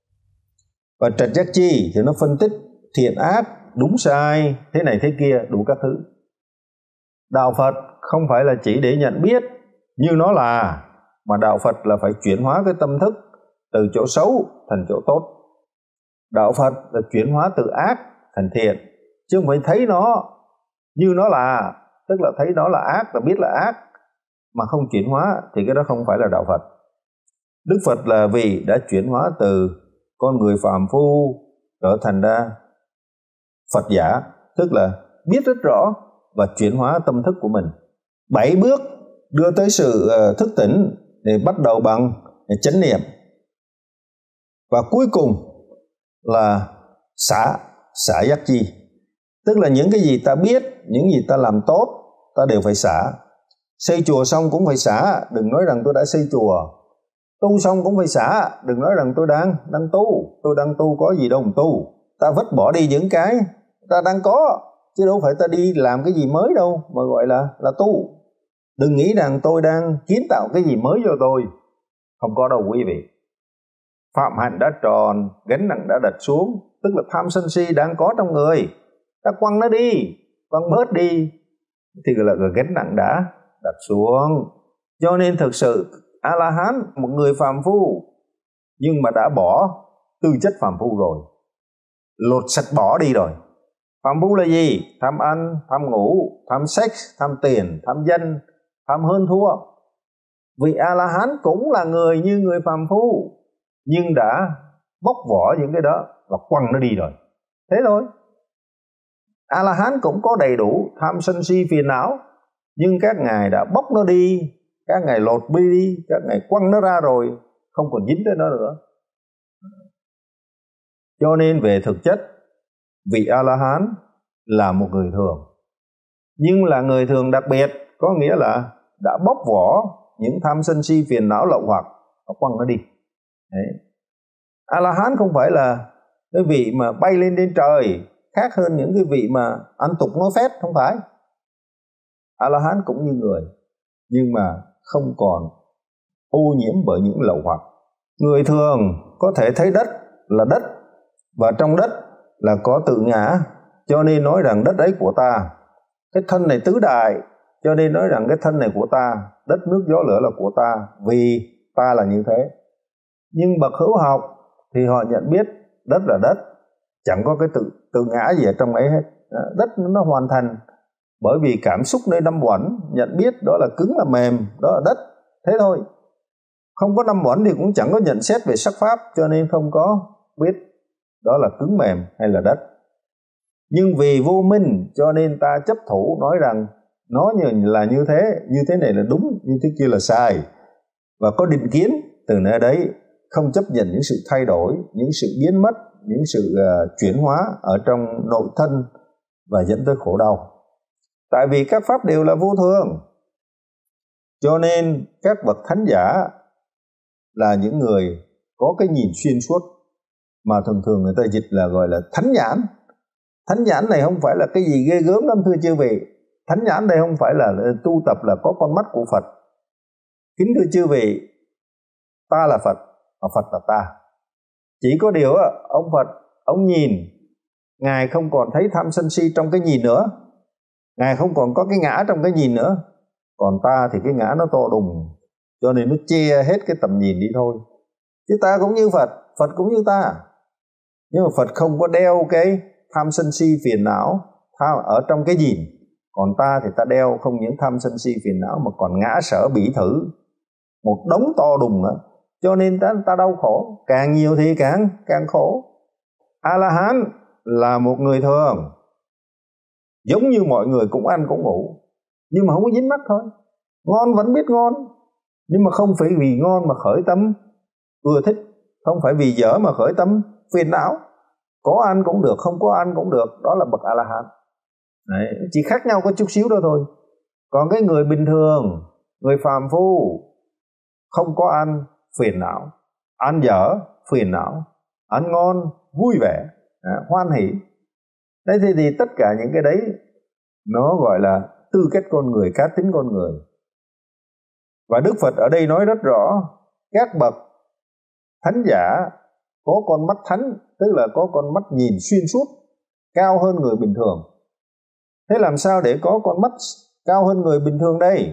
Và trạch giác chi thì nó phân tích thiện ác, đúng sai, thế này thế kia, đủ các thứ. Đạo Phật không phải là chỉ để nhận biết như nó là, mà đạo Phật là phải chuyển hóa cái tâm thức từ chỗ xấu thành chỗ tốt. Đạo Phật là chuyển hóa từ ác thành thiện, chứ không phải thấy nó như nó là, tức là thấy nó là ác và biết là ác mà không chuyển hóa thì cái đó không phải là đạo Phật. Đức Phật là vì đã chuyển hóa từ con người phàm phu trở thành ra Phật giả, tức là biết rất rõ và chuyển hóa tâm thức của mình. Bảy bước đưa tới sự thức tỉnh để bắt đầu bằng chánh niệm. Và cuối cùng là xả, xả giác chi. Tức là những cái gì ta biết, những gì ta làm tốt, ta đều phải xả. Xây chùa xong cũng phải xả, đừng nói rằng tôi đã xây chùa. Tu xong cũng phải xả, đừng nói rằng tôi đang đang tu, tôi đang tu có gì đâu mà tu. Ta vứt bỏ đi những cái ta đang có, chứ đâu phải ta đi làm cái gì mới đâu mà gọi là là tu. Đừng nghĩ rằng tôi đang kiến tạo cái gì mới cho tôi, không có đâu quý vị. Phạm hạnh đã tròn, gánh nặng đã đặt xuống, tức là tham sân si đang có trong người, ta quăng nó đi, quăng bớt đi, thì gọi là gánh nặng đã đặt xuống. Cho nên thực sự A-la-hán, một người phàm phu, nhưng mà đã bỏ tư chất phàm phu rồi, lột sạch bỏ đi rồi. Phàm phu là gì? Tham ăn, tham ngủ, tham sex, tham tiền, tham danh, tham hơn thua. Vì A-la-hán cũng là người như người phàm phu, nhưng đã bóc vỏ những cái đó và quăng nó đi rồi. Thế thôi. A-la-hán cũng có đầy đủ tham sân si phiền não, nhưng các ngài đã bóc nó đi, các ngài lột bi đi, các ngài quăng nó ra rồi, không còn dính tới nó nữa. Cho nên về thực chất, vị A-la-hán là một người thường, nhưng là người thường đặc biệt, có nghĩa là đã bóc vỏ những tham sân si phiền não lậu hoặc và quăng nó đi. Đấy. A-la-hán không phải là cái vị mà bay lên trên trời, khác hơn những cái vị mà ăn tục nói phét, không phải. A-la-hán cũng như người, nhưng mà không còn ô nhiễm bởi những lậu hoặc. Người thường có thể thấy đất là đất, và trong đất là có tự ngã, cho nên nói rằng đất ấy của ta. Cái thân này tứ đại, cho nên nói rằng cái thân này của ta, đất nước gió lửa là của ta, vì ta là như thế. Nhưng bậc hữu học thì họ nhận biết đất là đất, chẳng có cái tự, tự ngã gì ở trong ấy hết. Đất nó hoàn thành bởi vì cảm xúc nơi năm uẩn, nhận biết đó là cứng là mềm, đó là đất, thế thôi. Không có năm uẩn thì cũng chẳng có nhận xét về sắc pháp, cho nên không có biết đó là cứng mềm hay là đất. Nhưng vì vô minh cho nên ta chấp thủ nói rằng nó là như thế, như thế này là đúng, như thế kia là sai, và có định kiến từ nơi đấy, không chấp nhận những sự thay đổi, những sự biến mất, những sự uh, chuyển hóa ở trong nội thân và dẫn tới khổ đau. Tại vì các pháp đều là vô thường, cho nên các bậc thánh giả là những người có cái nhìn xuyên suốt, mà thường thường người ta dịch là gọi là thánh nhãn. Thánh nhãn này không phải là cái gì ghê gớm lắm thưa chư vị. Thánh nhãn đây không phải là tu tập là có con mắt của Phật. Kính thưa chư vị, ta là Phật, và Phật là ta. Chỉ có điều ông Phật, ông nhìn, Ngài không còn thấy tham sân si trong cái nhìn nữa, Ngài không còn có cái ngã trong cái nhìn nữa. Còn ta thì cái ngã nó to đùng, cho nên nó che hết cái tầm nhìn đi thôi. Chứ ta cũng như Phật, Phật cũng như ta. Nhưng mà Phật không có đeo cái tham sân si phiền não ở trong cái nhìn. Còn ta thì ta đeo không những tham sân si phiền não mà còn ngã sở bỉ thử, một đống to đùng nữa. Cho nên ta, ta đau khổ, càng nhiều thì càng càng khổ. A-la-hán là một người thường, giống như mọi người cũng ăn cũng ngủ, nhưng mà không có dính mắc thôi. Ngon vẫn biết ngon, nhưng mà không phải vì ngon mà khởi tâm ưa thích, không phải vì dở mà khởi tâm phiền não. Có ăn cũng được, không có ăn cũng được, đó là bậc A-la-hán. Đấy, chỉ khác nhau có chút xíu đó thôi. Còn cái người bình thường, người phàm phu, không có ăn phiền não, ăn dở phiền não, ăn ngon vui vẻ, à, hoan hỷ. Đấy thì, thì tất cả những cái đấy nó gọi là tư cách con người, cá tính con người. Và Đức Phật ở đây nói rất rõ, các bậc Thánh giả có con mắt thánh, tức là có con mắt nhìn xuyên suốt, cao hơn người bình thường. Thế làm sao để có con mắt cao hơn người bình thường đây?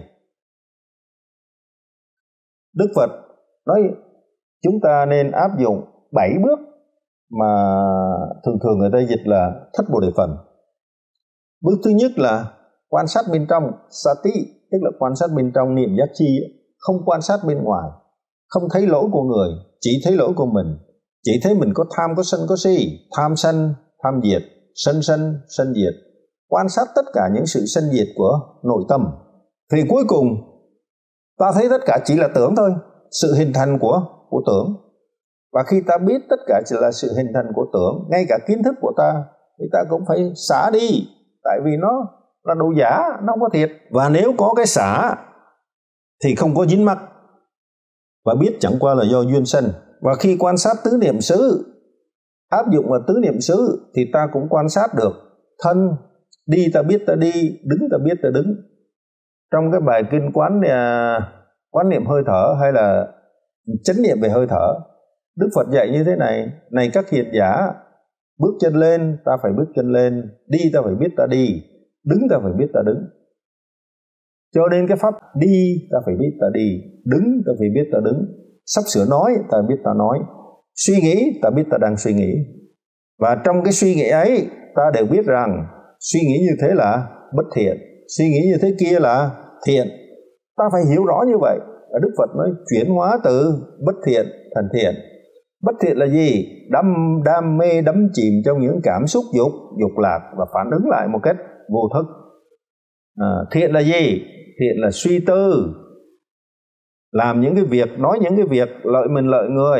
Đức Phật nói chúng ta nên áp dụng bảy bước mà thường thường người ta dịch là thất bồ đề phần. Bước thứ nhất là quan sát bên trong, sati, tức là quan sát bên trong niệm giác chi, không quan sát bên ngoài, không thấy lỗi của người, chỉ thấy lỗi của mình, chỉ thấy mình có tham, có sân, có si, tham sân, tham diệt, sân sân, sân diệt, quan sát tất cả những sự sân diệt của nội tâm. Thì cuối cùng ta thấy tất cả chỉ là tưởng thôi, sự hình thành của của tưởng. Và khi ta biết tất cả chỉ là sự hình thành của tưởng, ngay cả kiến thức của ta thì ta cũng phải xả đi, tại vì nó là đồ giả, nó không có thiệt. Và nếu có cái xả thì không có dính mắc, và biết chẳng qua là do duyên sanh. Và khi quan sát tứ niệm xứ, áp dụng vào tứ niệm xứ thì ta cũng quan sát được thân, đi ta biết ta đi, đứng ta biết ta đứng. Trong cái bài kinh quán quán niệm hơi thở hay là chánh niệm về hơi thở, Đức Phật dạy như thế này: này các hiền giả, bước chân lên ta phải bước chân lên, đi ta phải biết ta đi, đứng ta phải biết ta đứng. Cho nên cái pháp đi ta phải biết ta đi, đứng ta phải biết ta đứng, sắp sửa nói ta biết ta nói, suy nghĩ ta biết ta đang suy nghĩ. Và trong cái suy nghĩ ấy ta đều biết rằng suy nghĩ như thế là bất thiện, suy nghĩ như thế kia là thiện. Ta phải hiểu rõ như vậy. Và Đức Phật nói chuyển hóa từ bất thiện thành thiện. Bất thiện là gì? Đam, đam mê đắm chìm trong những cảm xúc dục, dục lạc và phản ứng lại một cách vô thức. À, thiện là gì? Thiện là suy tư, làm những cái việc, nói những cái việc lợi mình lợi người,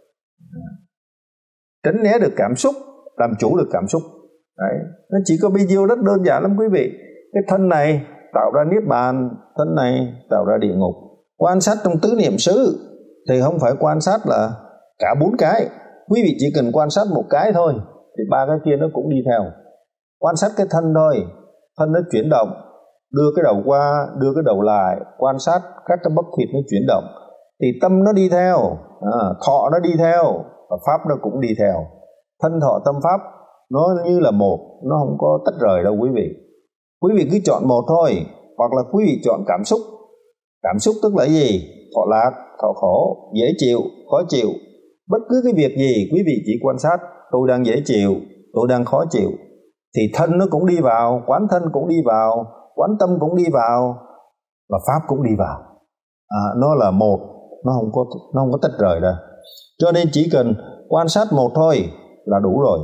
tránh né được cảm xúc, làm chủ được cảm xúc. Đấy, nó chỉ có bấy nhiêu, rất đơn giản lắm quý vị. Cái thân này tạo ra niết bàn, thân này tạo ra địa ngục. Quan sát trong tứ niệm xứ thì không phải quan sát là cả bốn cái. Quý vị chỉ cần quan sát một cái thôi thì ba cái kia nó cũng đi theo. Quan sát cái thân thôi, thân nó chuyển động, đưa cái đầu qua, đưa cái đầu lại, quan sát các cái bắp thịt nó chuyển động, thì tâm nó đi theo, à, thọ nó đi theo, và pháp nó cũng đi theo. Thân thọ tâm pháp nó như là một, nó không có tách rời đâu quý vị. Quý vị cứ chọn một thôi, hoặc là quý vị chọn cảm xúc. Cảm xúc tức là gì? Thọ lạc, thọ khổ, dễ chịu, khó chịu. Bất cứ cái việc gì quý vị chỉ quan sát, tôi đang dễ chịu, tôi đang khó chịu, thì thân nó cũng đi vào, quán thân cũng đi vào, quán tâm cũng đi vào, và pháp cũng đi vào. À, nó là một, nó không có nó không có tách rời ra. Cho nên chỉ cần quan sát một thôi là đủ rồi.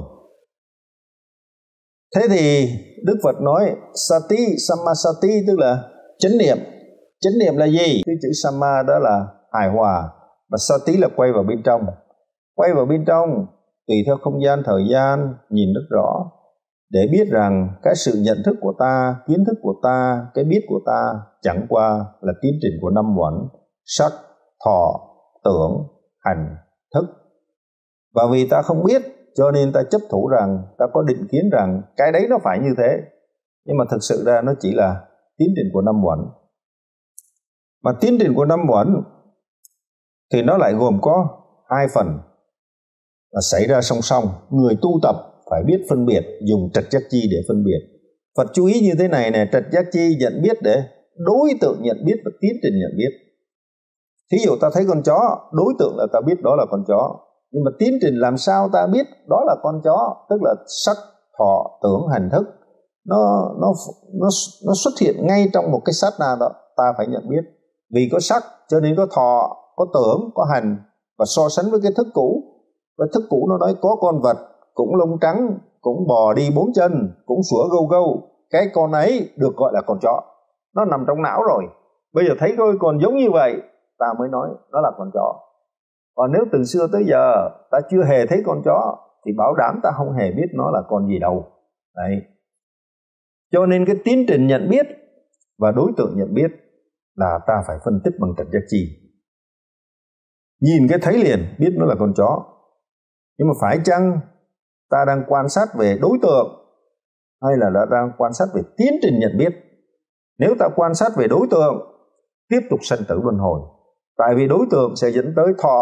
Thế thì Đức Phật nói sati, samasati tức là chánh niệm. Chánh niệm là gì? Cái chữ sama đó là hài hòa, và sati là quay vào bên trong. Quay vào bên trong tùy theo không gian thời gian nhìn rất rõ, để biết rằng cái sự nhận thức của ta, kiến thức của ta, cái biết của ta chẳng qua là tiến trình của năm uẩn: sắc, thọ, tưởng, hành, thức. Và vì ta không biết cho nên ta chấp thủ rằng, ta có định kiến rằng cái đấy nó phải như thế. Nhưng mà thực sự ra nó chỉ là tiến trình của năm uẩn. Mà tiến trình của năm uẩn thì nó lại gồm có hai phần là xảy ra song song. Người tu tập phải biết phân biệt, dùng trạch giác chi để phân biệt. Phật chú ý như thế này nè, trạch giác chi nhận biết để đối tượng nhận biết và tiến trình nhận biết. Thí dụ ta thấy con chó, đối tượng là ta biết đó là con chó. Nhưng mà tiến trình làm sao ta biết đó là con chó, tức là sắc, thọ, tưởng, hành, thức. Nó, nó, nó, nó xuất hiện ngay trong một cái sát na đó, ta phải nhận biết. Vì có sắc cho nên có thọ, có tưởng, có hành, và so sánh với cái thức cũ. Cái thức cũ nó nói có con vật cũng lông trắng, cũng bò đi bốn chân, cũng sủa gâu gâu, cái con ấy được gọi là con chó. Nó nằm trong não rồi. Bây giờ thấy coi còn giống như vậy, ta mới nói nó là con chó. Còn nếu từ xưa tới giờ ta chưa hề thấy con chó thì bảo đảm ta không hề biết nó là con gì đâu. Đấy. Cho nên cái tiến trình nhận biết và đối tượng nhận biết là ta phải phân tích bằng trạch giác chi. Nhìn cái thấy liền biết nó là con chó. Nhưng mà phải chăng ta đang quan sát về đối tượng hay là đã đang quan sát về tiến trình nhận biết? Nếu ta quan sát về đối tượng, tiếp tục sanh tử luân hồi. Tại vì đối tượng sẽ dẫn tới thọ,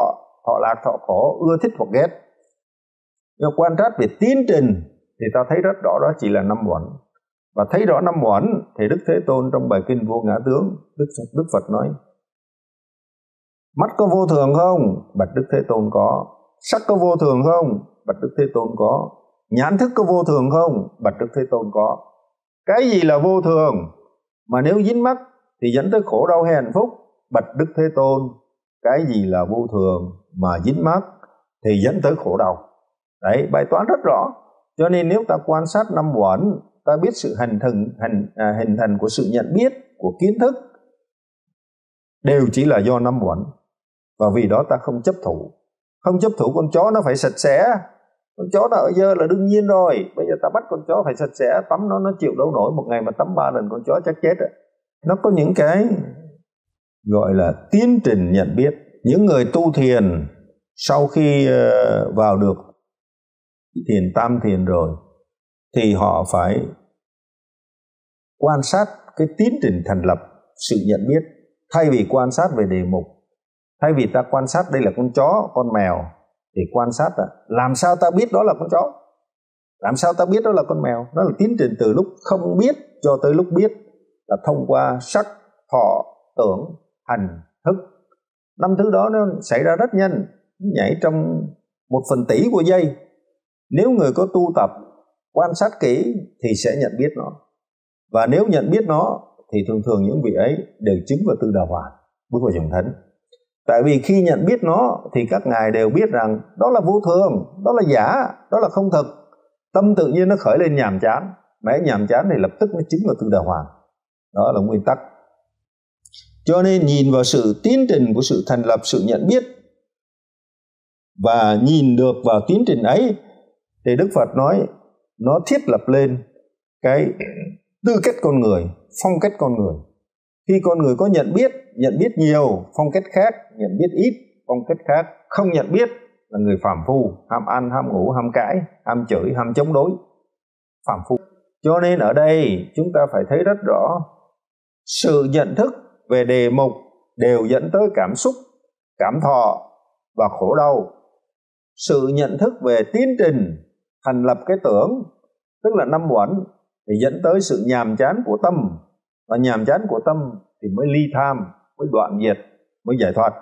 thọ lạc, thọ khổ, ưa thích hoặc ghét. Nhưng quan sát về tiến trình thì ta thấy rất rõ đó chỉ là năm uẩn. Và thấy rõ năm uẩn thì Đức Thế Tôn trong bài kinh Vô Ngã Tướng, Đức, Đức Phật nói: mắt có vô thường không? Bạch Đức Thế Tôn có. Sắc có vô thường không? Bạch Đức Thế Tôn có. Nhãn thức có vô thường không? Bạch Đức Thế Tôn có. Cái gì là vô thường mà nếu dính mắc thì dẫn tới khổ đau hay hạnh phúc? Bạch Đức Thế Tôn, cái gì là vô thường mà dính mắc thì dẫn tới khổ đau. Đấy, bài toán rất rõ. Cho nên nếu ta quan sát năm uẩn, ta biết sự hình thành, hình, à, hình thành của sự nhận biết, của kiến thức đều chỉ là do năm uẩn. Và vì đó ta không chấp thủ. Không chấp thủ con chó nó phải sạch sẽ. Con chó nó ở dơ là đương nhiên rồi. Bây giờ ta bắt con chó phải sạch sẽ, tắm nó nó chịu đâu nổi, một ngày mà tắm ba lần con chó chắc chết rồi. Nó có những cái gọi là tiến trình nhận biết. Những người tu thiền sau khi vào được thiền tam thiền rồi thì họ phải quan sát cái tiến trình thành lập sự nhận biết, thay vì quan sát về đề mục. Thay vì ta quan sát đây là con chó, con mèo, thì quan sát là làm sao ta biết đó là con chó, làm sao ta biết đó là con mèo. Đó là tiến trình từ lúc không biết cho tới lúc biết, là thông qua sắc, thọ, tưởng, hành, thức. Năm thứ đó nó xảy ra rất nhanh, nhảy trong một phần tỷ của giây. Nếu người có tu tập, quan sát kỹ thì sẽ nhận biết nó. Và nếu nhận biết nó thì thường thường những vị ấy đều chứng vào Tư Đà Hoàn, bước vào dòng thánh. Tại vì khi nhận biết nó thì các ngài đều biết rằng đó là vô thường, đó là giả, đó là không thực. Tâm tự nhiên nó khởi lên nhàm chán, mà nhàm chán thì lập tức nó chứng vào Tư Đà Hoàn. Đó là nguyên tắc. Cho nên nhìn vào sự tiến trình của sự thành lập sự nhận biết và nhìn được vào tiến trình ấy thì Đức Phật nói nó thiết lập lên cái tư cách con người, phong cách con người. Khi con người có nhận biết, nhận biết nhiều, phong cách khác, nhận biết ít, phong cách khác. Không nhận biết là người phàm phu, ham ăn, ham ngủ, ham cãi, ham chửi, ham chống đối, phàm phu. Cho nên ở đây chúng ta phải thấy rất rõ sự nhận thức về đề mục đều dẫn tới cảm xúc, cảm thọ và khổ đau. Sự nhận thức về tiến trình thành lập cái tưởng, tức là năm uẩn, thì dẫn tới sự nhàm chán của tâm. Và nhàm chán của tâm thì mới ly tham, mới đoạn diệt, mới giải thoát.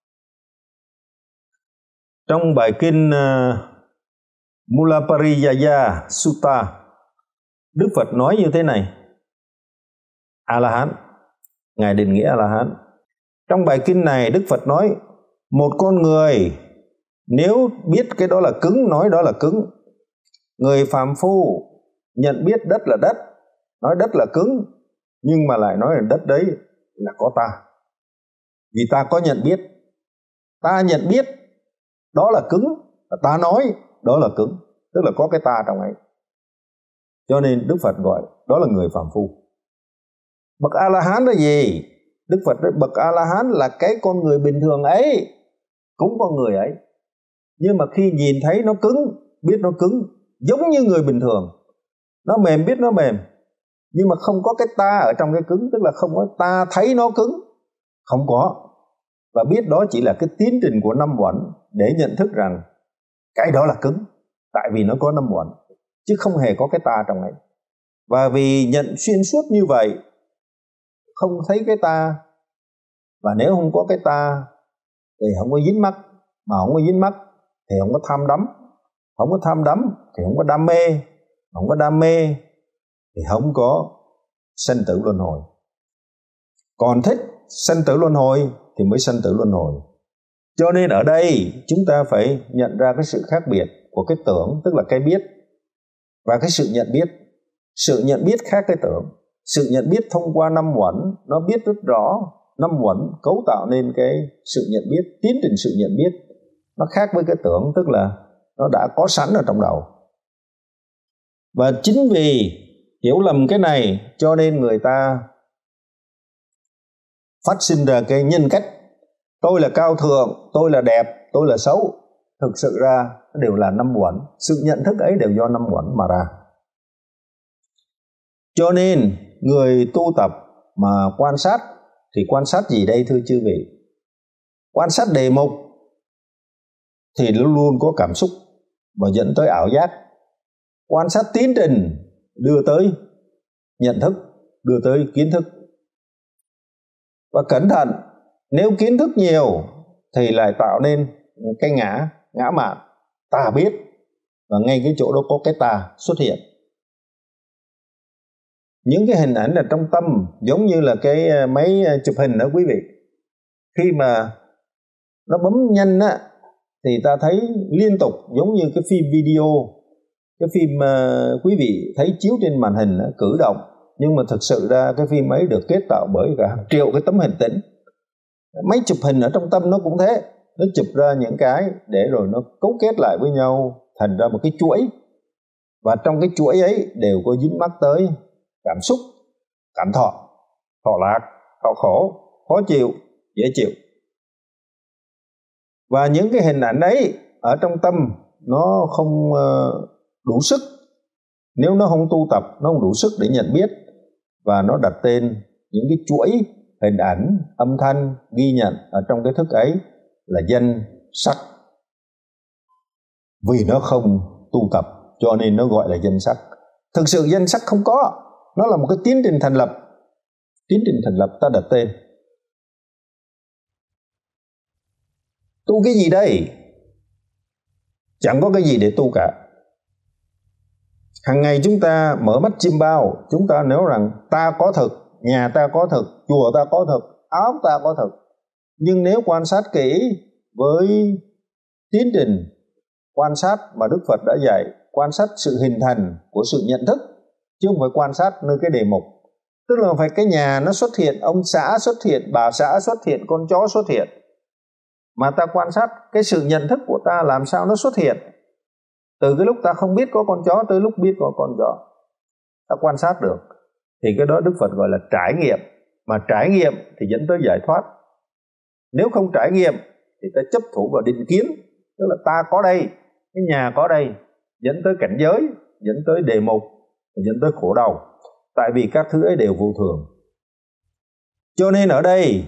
Trong bài kinh uh, Mulapariyaya Sutta, Đức Phật nói như thế này: A-la-hán, Ngài định nghĩa A-la-hán. Trong bài kinh này Đức Phật nói một con người nếu biết cái đó là cứng, nói đó là cứng. Người phàm phu nhận biết đất là đất, nói đất là cứng, nhưng mà lại nói là đất đấy là có ta. Vì ta có nhận biết, ta nhận biết đó là cứng, ta nói đó là cứng, tức là có cái ta trong ấy. Cho nên Đức Phật gọi đó là người phàm phu. Bậc A-la-hán là gì? Đức Phật nói bậc A-la-hán là cái con người bình thường ấy, cũng con người ấy. Nhưng mà khi nhìn thấy nó cứng, biết nó cứng, giống như người bình thường. Nó mềm biết nó mềm, nhưng mà không có cái ta ở trong cái cứng, tức là không có ta thấy nó cứng, không có. Và biết đó chỉ là cái tiến trình của năm uẩn để nhận thức rằng cái đó là cứng, tại vì nó có năm uẩn, chứ không hề có cái ta trong ấy. Và vì nhận xuyên suốt như vậy, không thấy cái ta, và nếu không có cái ta thì không có dính mắc, mà không có dính mắc thì không có tham đắm, không có tham đắm thì không có đam mê, không có đam mê thì không có sanh tử luân hồi. Còn thích sanh tử luân hồi thì mới sanh tử luân hồi. Cho nên ở đây chúng ta phải nhận ra cái sự khác biệt của cái tưởng, tức là cái biết, và cái sự nhận biết. Sự nhận biết khác cái tưởng. Sự nhận biết thông qua năm uẩn, nó biết rất rõ năm uẩn cấu tạo nên cái sự nhận biết, tiến trình sự nhận biết. Nó khác với cái tưởng, tức là nó đã có sẵn ở trong đầu. Và chính vì hiểu lầm cái này cho nên người ta phát sinh ra cái nhân cách tôi là cao thượng, tôi là đẹp, tôi là xấu. Thực sự ra đều là năm uẩn. Sự nhận thức ấy đều do năm uẩn mà ra. Cho nên người tu tập mà quan sát thì quan sát gì đây thưa chư vị? Quan sát đề mục. thì luôn luôn có cảm xúc và dẫn tới ảo giác. Quan sát tiến trình đưa tới nhận thức, đưa tới kiến thức. Và cẩn thận, nếu kiến thức nhiều thì lại tạo nên cái ngã, ngã mạn, ta biết, và ngay cái chỗ đó có cái ta xuất hiện. Những cái hình ảnh ở trong tâm giống như là cái máy chụp hình đó quý vị. Khi mà nó bấm nhanh á thì ta thấy liên tục giống như cái phim video, cái phim uh, quý vị thấy chiếu trên màn hình đó, cử động, nhưng mà thực sự ra cái phim ấy được kết tạo bởi cả hàng triệu cái tấm hình tĩnh. Máy chụp hình ở trong tâm nó cũng thế, nó chụp ra những cái để rồi nó cấu kết lại với nhau thành ra một cái chuỗi, và trong cái chuỗi ấy đều có dính mắc tới cảm xúc, cảm thọ, thọ lạc, thọ khổ, khó chịu, dễ chịu. Và những cái hình ảnh ấy ở trong tâm nó không đủ sức, nếu nó không tu tập, nó không đủ sức để nhận biết, và nó đặt tên những cái chuỗi hình ảnh, âm thanh ghi nhận ở trong cái thức ấy là danh sắc. Vì nó không tu tập cho nên nó gọi là danh sắc. Thực sự danh sắc không có, nó là một cái tiến trình thành lập. Tiến trình thành lập ta đặt tên. Tu cái gì đây? Chẳng có cái gì để tu cả. Hàng ngày chúng ta mở mắt chiêm bao, chúng ta nói rằng ta có thực, nhà ta có thực, chùa ta có thực, áo ta có thực. Nhưng nếu quan sát kỹ với tiến trình quan sát mà Đức Phật đã dạy, quan sát sự hình thành của sự nhận thức, chứ không phải quan sát nơi cái đề mục. Tức là phải cái nhà nó xuất hiện, ông xã xuất hiện, bà xã xuất hiện, con chó xuất hiện. Mà ta quan sát cái sự nhận thức của ta làm sao nó xuất hiện. Từ cái lúc ta không biết có con chó tới lúc biết có con chó, ta quan sát được. Thì cái đó Đức Phật gọi là trải nghiệm. Mà trải nghiệm thì dẫn tới giải thoát. Nếu không trải nghiệm thì ta chấp thủ vào định kiến. Tức là ta có đây, cái nhà có đây, dẫn tới cảnh giới, dẫn tới đề mục, dẫn tới khổ đau. Tại vì các thứ ấy đều vô thường. Cho nên ở đây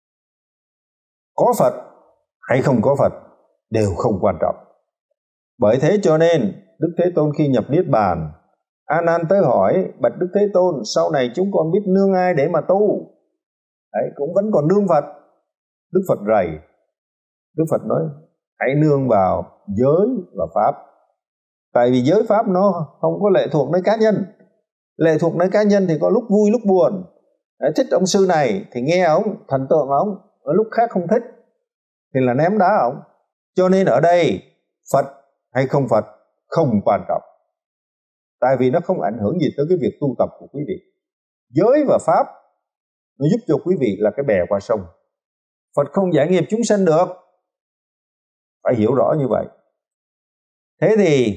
có Phật hay không có Phật đều không quan trọng. Bởi thế cho nên Đức Thế Tôn khi nhập Niết Bàn, A Nan tới hỏi: bạch Đức Thế Tôn, sau này chúng con biết nương ai để mà tu? Đấy, cũng vẫn còn nương Phật. Đức Phật rầy. Đức Phật nói: hãy nương vào giới và pháp. Tại vì giới pháp nó không có lệ thuộc nơi cá nhân. Lệ thuộc nơi cá nhân thì có lúc vui lúc buồn. Đấy, thích ông sư này thì nghe ông, thần tượng ông, ở lúc khác không thích thì là ném đá ông. Cho nên ở đây Phật hay không Phật không quan trọng. Tại vì nó không ảnh hưởng gì tới cái việc tu tập của quý vị. Giới và pháp nó giúp cho quý vị là cái bè qua sông. Phật không giải nghiệp chúng sanh được. Phải hiểu rõ như vậy. Thế thì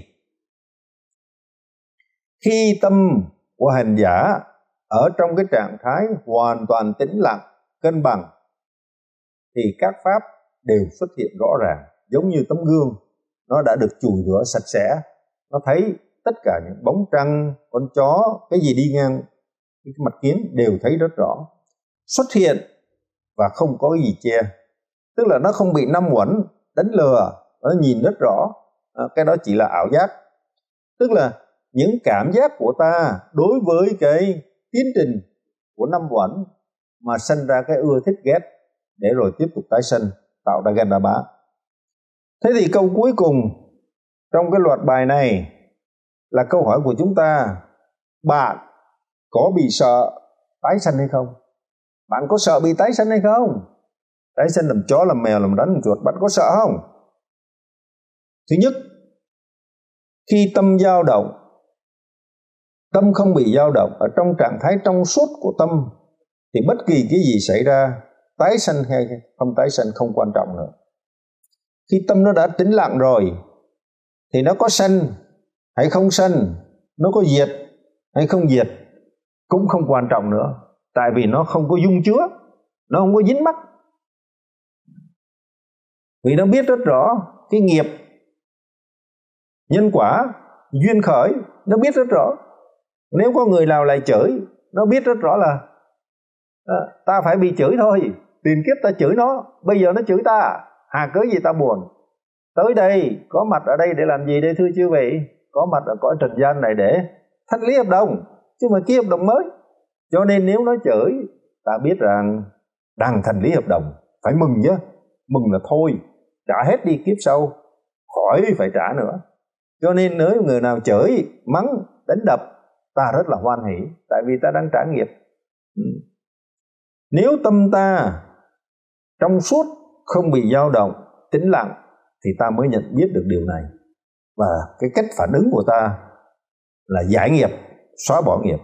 khi tâm của hành giả ở trong cái trạng thái hoàn toàn tĩnh lặng, cân bằng, thì các pháp đều xuất hiện rõ ràng, giống như tấm gương nó đã được chùi rửa sạch sẽ. Nó thấy tất cả những bóng trăng, con chó, cái gì đi ngang cái mặt kiến đều thấy rất rõ, xuất hiện và không có cái gì che. Tức là nó không bị năm uẩn đánh lừa, nó nhìn rất rõ. À, cái đó chỉ là ảo giác. Tức là những cảm giác của ta đối với cái tiến trình của năm uẩn mà sanh ra cái ưa thích ghét, để rồi tiếp tục tái sanh, tạo ra ganh đa bá. Thế thì câu cuối cùng trong cái loạt bài này là câu hỏi của chúng ta: bạn có bị sợ tái sanh hay không? Bạn có sợ bị tái sanh hay không? Tái sanh làm chó, làm mèo, làm rắn, làm chuột, bạn có sợ không? Thứ nhất, khi tâm dao động, tâm không bị dao động, ở trong trạng thái trong suốt của tâm, thì bất kỳ cái gì xảy ra, tái sanh hay không tái sanh không quan trọng nữa. Khi tâm nó đã tĩnh lặng rồi thì nó có sanh hay không sanh, nó có diệt hay không diệt cũng không quan trọng nữa. Tại vì nó không có dung chứa, nó không có dính mắc. Vì nó biết rất rõ cái nghiệp, nhân quả, duyên khởi, nó biết rất rõ. Nếu có người nào lại chửi, nó biết rất rõ là à, ta phải bị chửi thôi. Tiền kiếp ta chửi nó, bây giờ nó chửi ta, hà cớ gì ta buồn. tới đây, có mặt ở đây để làm gì đây thưa chư vị? Có mặt ở cõi trần gian này để thanh lý hợp đồng, chứ mà ký hợp đồng mới. Cho nên nếu nó chửi, ta biết rằng đang thanh lý hợp đồng, phải mừng chứ. Mừng là thôi, trả hết đi, kiếp sau khỏi phải trả nữa. Cho nên nếu người nào chửi, mắng, đánh đập, ta rất là hoan hỷ, tại vì ta đang trả nghiệp. Ừ. Nếu tâm ta trong suốt, không bị dao động, tĩnh lặng, thì ta mới nhận biết được điều này. Và cái cách phản ứng của ta là giải nghiệp, xóa bỏ nghiệp.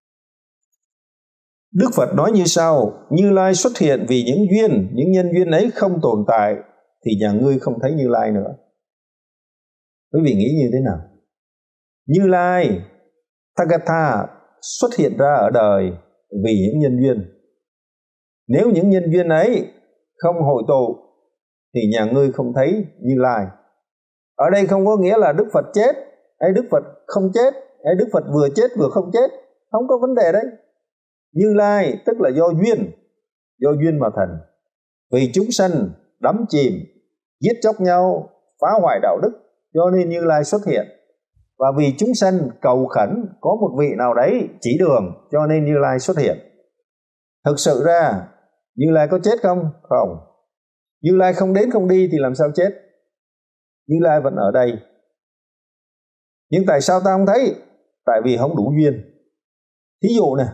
Đức Phật nói như sau: Như Lai xuất hiện vì những duyên, những nhân duyên ấy không tồn tại, thì nhà ngươi không thấy Như Lai nữa. Quý vị nghĩ như thế nào? Như Lai, Tathagata xuất hiện ra ở đời vì những nhân duyên. Nếu những nhân duyên ấy không hội tụ, thì nhà ngươi không thấy Như Lai. Ở đây không có nghĩa là Đức Phật chết, hay Đức Phật không chết, hay Đức Phật vừa chết vừa không chết. Không có vấn đề đấy. Như Lai tức là do duyên, do duyên mà thành. Vì chúng sanh đắm chìm, giết chóc nhau, phá hoại đạo đức, cho nên Như Lai xuất hiện. Và vì chúng sanh cầu khẩn có một vị nào đấy chỉ đường, cho nên Như Lai xuất hiện. Thực sự ra Như Lai có chết không? Không. Như Lai không đến không đi thì làm sao chết? Như Lai vẫn ở đây. Nhưng tại sao ta không thấy? Tại vì không đủ duyên. Thí dụ nè,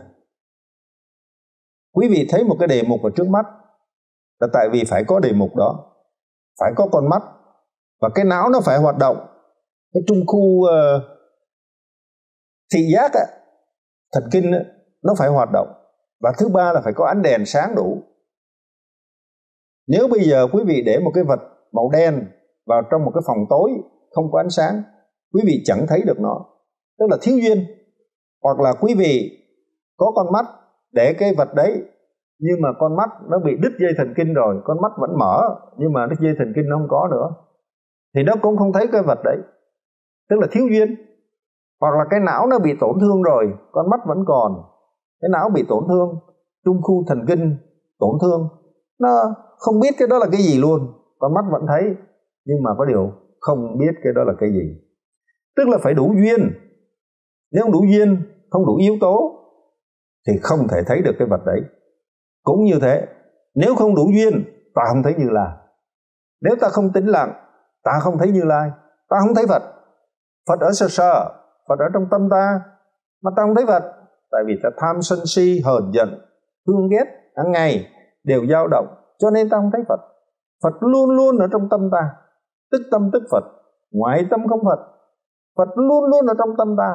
quý vị thấy một cái đề mục ở trước mắt, là tại vì phải có đề mục đó, phải có con mắt, và cái não nó phải hoạt động. Cái trung khu uh, thị giác á, thần kinh á, nó phải hoạt động. Và thứ ba là phải có ánh đèn sáng đủ. Nếu bây giờ quý vị để một cái vật màu đen vào trong một cái phòng tối không có ánh sáng, quý vị chẳng thấy được nó, tức là thiếu duyên. Hoặc là quý vị có con mắt để cái vật đấy, nhưng mà con mắt nó bị đứt dây thần kinh rồi, con mắt vẫn mở nhưng mà đứt dây thần kinh nó không có nữa, thì nó cũng không thấy cái vật đấy, tức là thiếu duyên. Hoặc là cái não nó bị tổn thương rồi, con mắt vẫn còn, cái não bị tổn thương, trung khu thần kinh tổn thương, nó không biết cái đó là cái gì luôn, con mắt vẫn thấy nhưng mà có điều không biết cái đó là cái gì. Tức là phải đủ duyên. Nếu không đủ duyên, không đủ yếu tố thì không thể thấy được cái vật đấy. Cũng như thế, nếu không đủ duyên, ta không thấy Như Lai. Nếu ta không tĩnh lặng, ta không thấy Như Lai, ta không thấy Phật. Phật ở sơ sơ, Phật ở trong tâm ta, mà ta không thấy Phật. Tại vì ta tham sân si, hờn giận, thương ghét hàng ngày đều dao động, cho nên ta không thấy Phật. Phật luôn luôn ở trong tâm ta, tức tâm tức Phật, ngoại tâm không Phật. Phật luôn luôn ở trong tâm ta.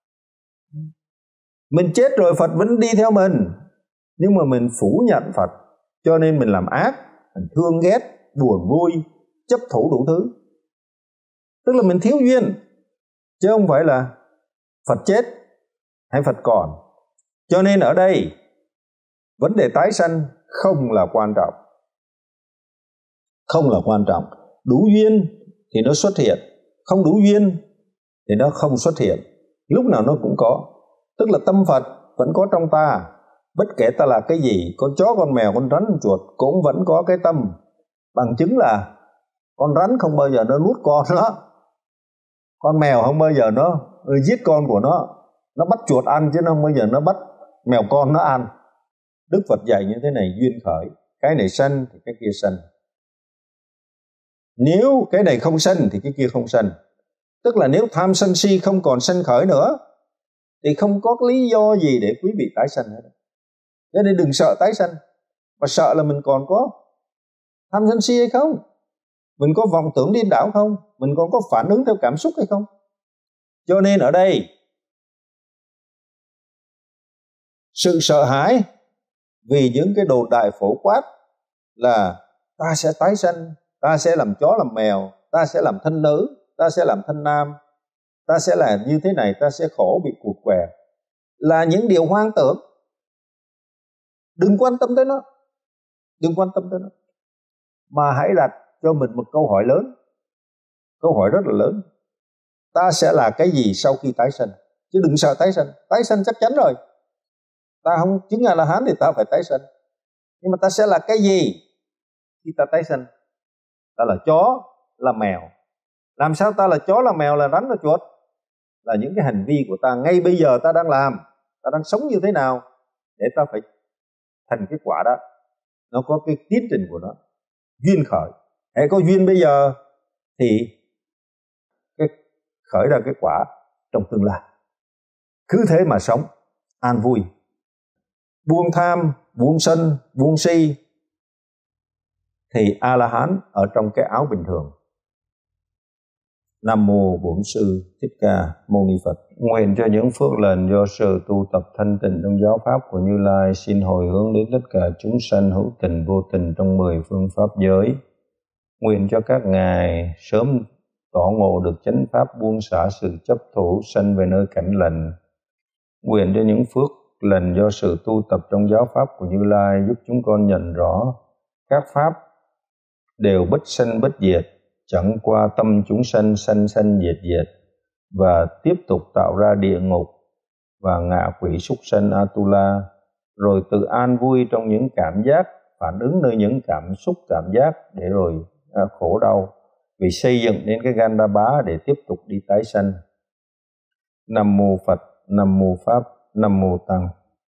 Mình chết rồi Phật vẫn đi theo mình, nhưng mà mình phủ nhận Phật, cho nên mình làm ác, mình thương ghét, buồn vui, chấp thủ đủ thứ. Tức là mình thiếu duyên, chứ không phải là Phật chết hay Phật còn. Cho nên ở đây vấn đề tái sanh không là quan trọng. Không là quan trọng. Đủ duyên thì nó xuất hiện, không đủ duyên thì nó không xuất hiện. Lúc nào nó cũng có. Tức là tâm Phật vẫn có trong ta. Bất kể ta là cái gì, con chó, con mèo, con rắn, con chuột cũng vẫn có cái tâm. Bằng chứng là con rắn không bao giờ nó nuốt con nó, con mèo không bao giờ nó giết con của nó, nó bắt chuột ăn chứ nó không bao giờ nó bắt mèo con nó ăn. Đức Phật dạy như thế này: duyên khởi, cái này sanh thì cái kia sanh. Nếu cái này không sanh thì cái kia không sanh. Tức là nếu tham sân si không còn sanh khởi nữa thì không có lý do gì để quý vị tái sanh hết. Cho nên đừng sợ tái sanh, mà sợ là mình còn có tham sân si hay không, mình có vọng tưởng điên đảo không, mình còn có phản ứng theo cảm xúc hay không. Cho nên ở đây sự sợ hãi vì những cái đồn đại phổ quát là ta sẽ tái sanh, ta sẽ làm chó làm mèo, ta sẽ làm thân nữ, ta sẽ làm thân nam, ta sẽ làm như thế này, ta sẽ khổ bị cụt què, là những điều hoang tưởng. Đừng quan tâm tới nó, đừng quan tâm tới nó, mà hãy đặt cho mình một câu hỏi lớn, câu hỏi rất là lớn: ta sẽ là cái gì sau khi tái sanh? Chứ đừng sợ tái sanh. Tái sanh chắc chắn rồi, ta không chứng A La Hán thì ta phải tái sanh. Nhưng mà ta sẽ là cái gì khi ta tái sanh? Ta là chó, là mèo? Làm sao ta là chó, là mèo, là rắn, là chuột? Là những cái hành vi của ta ngay bây giờ ta đang làm, ta đang sống như thế nào để ta phải thành cái quả đó. Nó có cái tiến trình của nó, duyên khởi. Hễ có duyên bây giờ thì cái khởi ra cái quả trong tương lai. Cứ thế mà sống an vui, buông tham, buông sân, buông si, thì A-la-hán ở trong cái áo bình thường. Nam mô Bổn Sư Thích Ca Mâu Ni Phật. Nguyện cho những phước lành do sự tu tập thanh tịnh trong giáo pháp của Như Lai xin hồi hướng đến tất cả chúng sanh hữu tình vô tình trong mười phương pháp giới. Nguyện cho các ngài sớm tỏ ngộ được chánh pháp, buông xả sự chấp thủ, sanh về nơi cảnh lành. Nguyện cho những phước lành do sự tu tập trong giáo pháp của Như Lai giúp chúng con nhận rõ các pháp đều bất sanh bất diệt, chẳng qua tâm chúng sanh sanh sanh diệt diệt, và tiếp tục tạo ra địa ngục và ngạ quỷ súc sanh Atula, rồi tự an vui trong những cảm giác, phản ứng nơi những cảm xúc cảm giác để rồi à, khổ đau vì xây dựng đến cái Gandhabá để tiếp tục đi tái sanh. Nam mô Phật, Nam mô Pháp, Nam mô Tăng.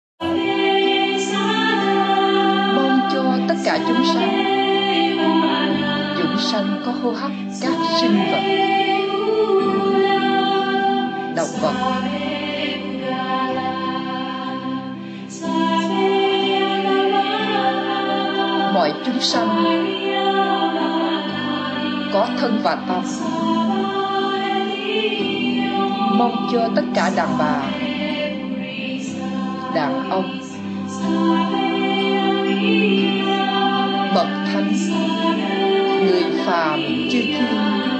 Mong cho tất cả chúng sanh, chúng sanh có hô hấp các sinh vật, động vật, mọi chúng sanh có thân và tâm. Mong cho tất cả đàn bà, đàn ông, bậc thánh, người phàm chư thiên,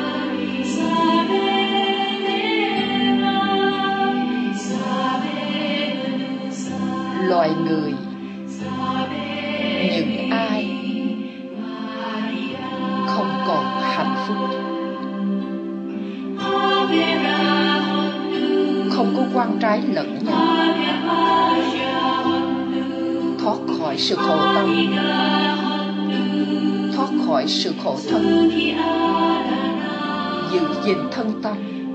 loài người, những ai không còn hạnh phúc, không có quan trái lẫn nhau, thoát khỏi sự khổ tâm, thoát khỏi sự khổ thân, giữ gìn thân tâm,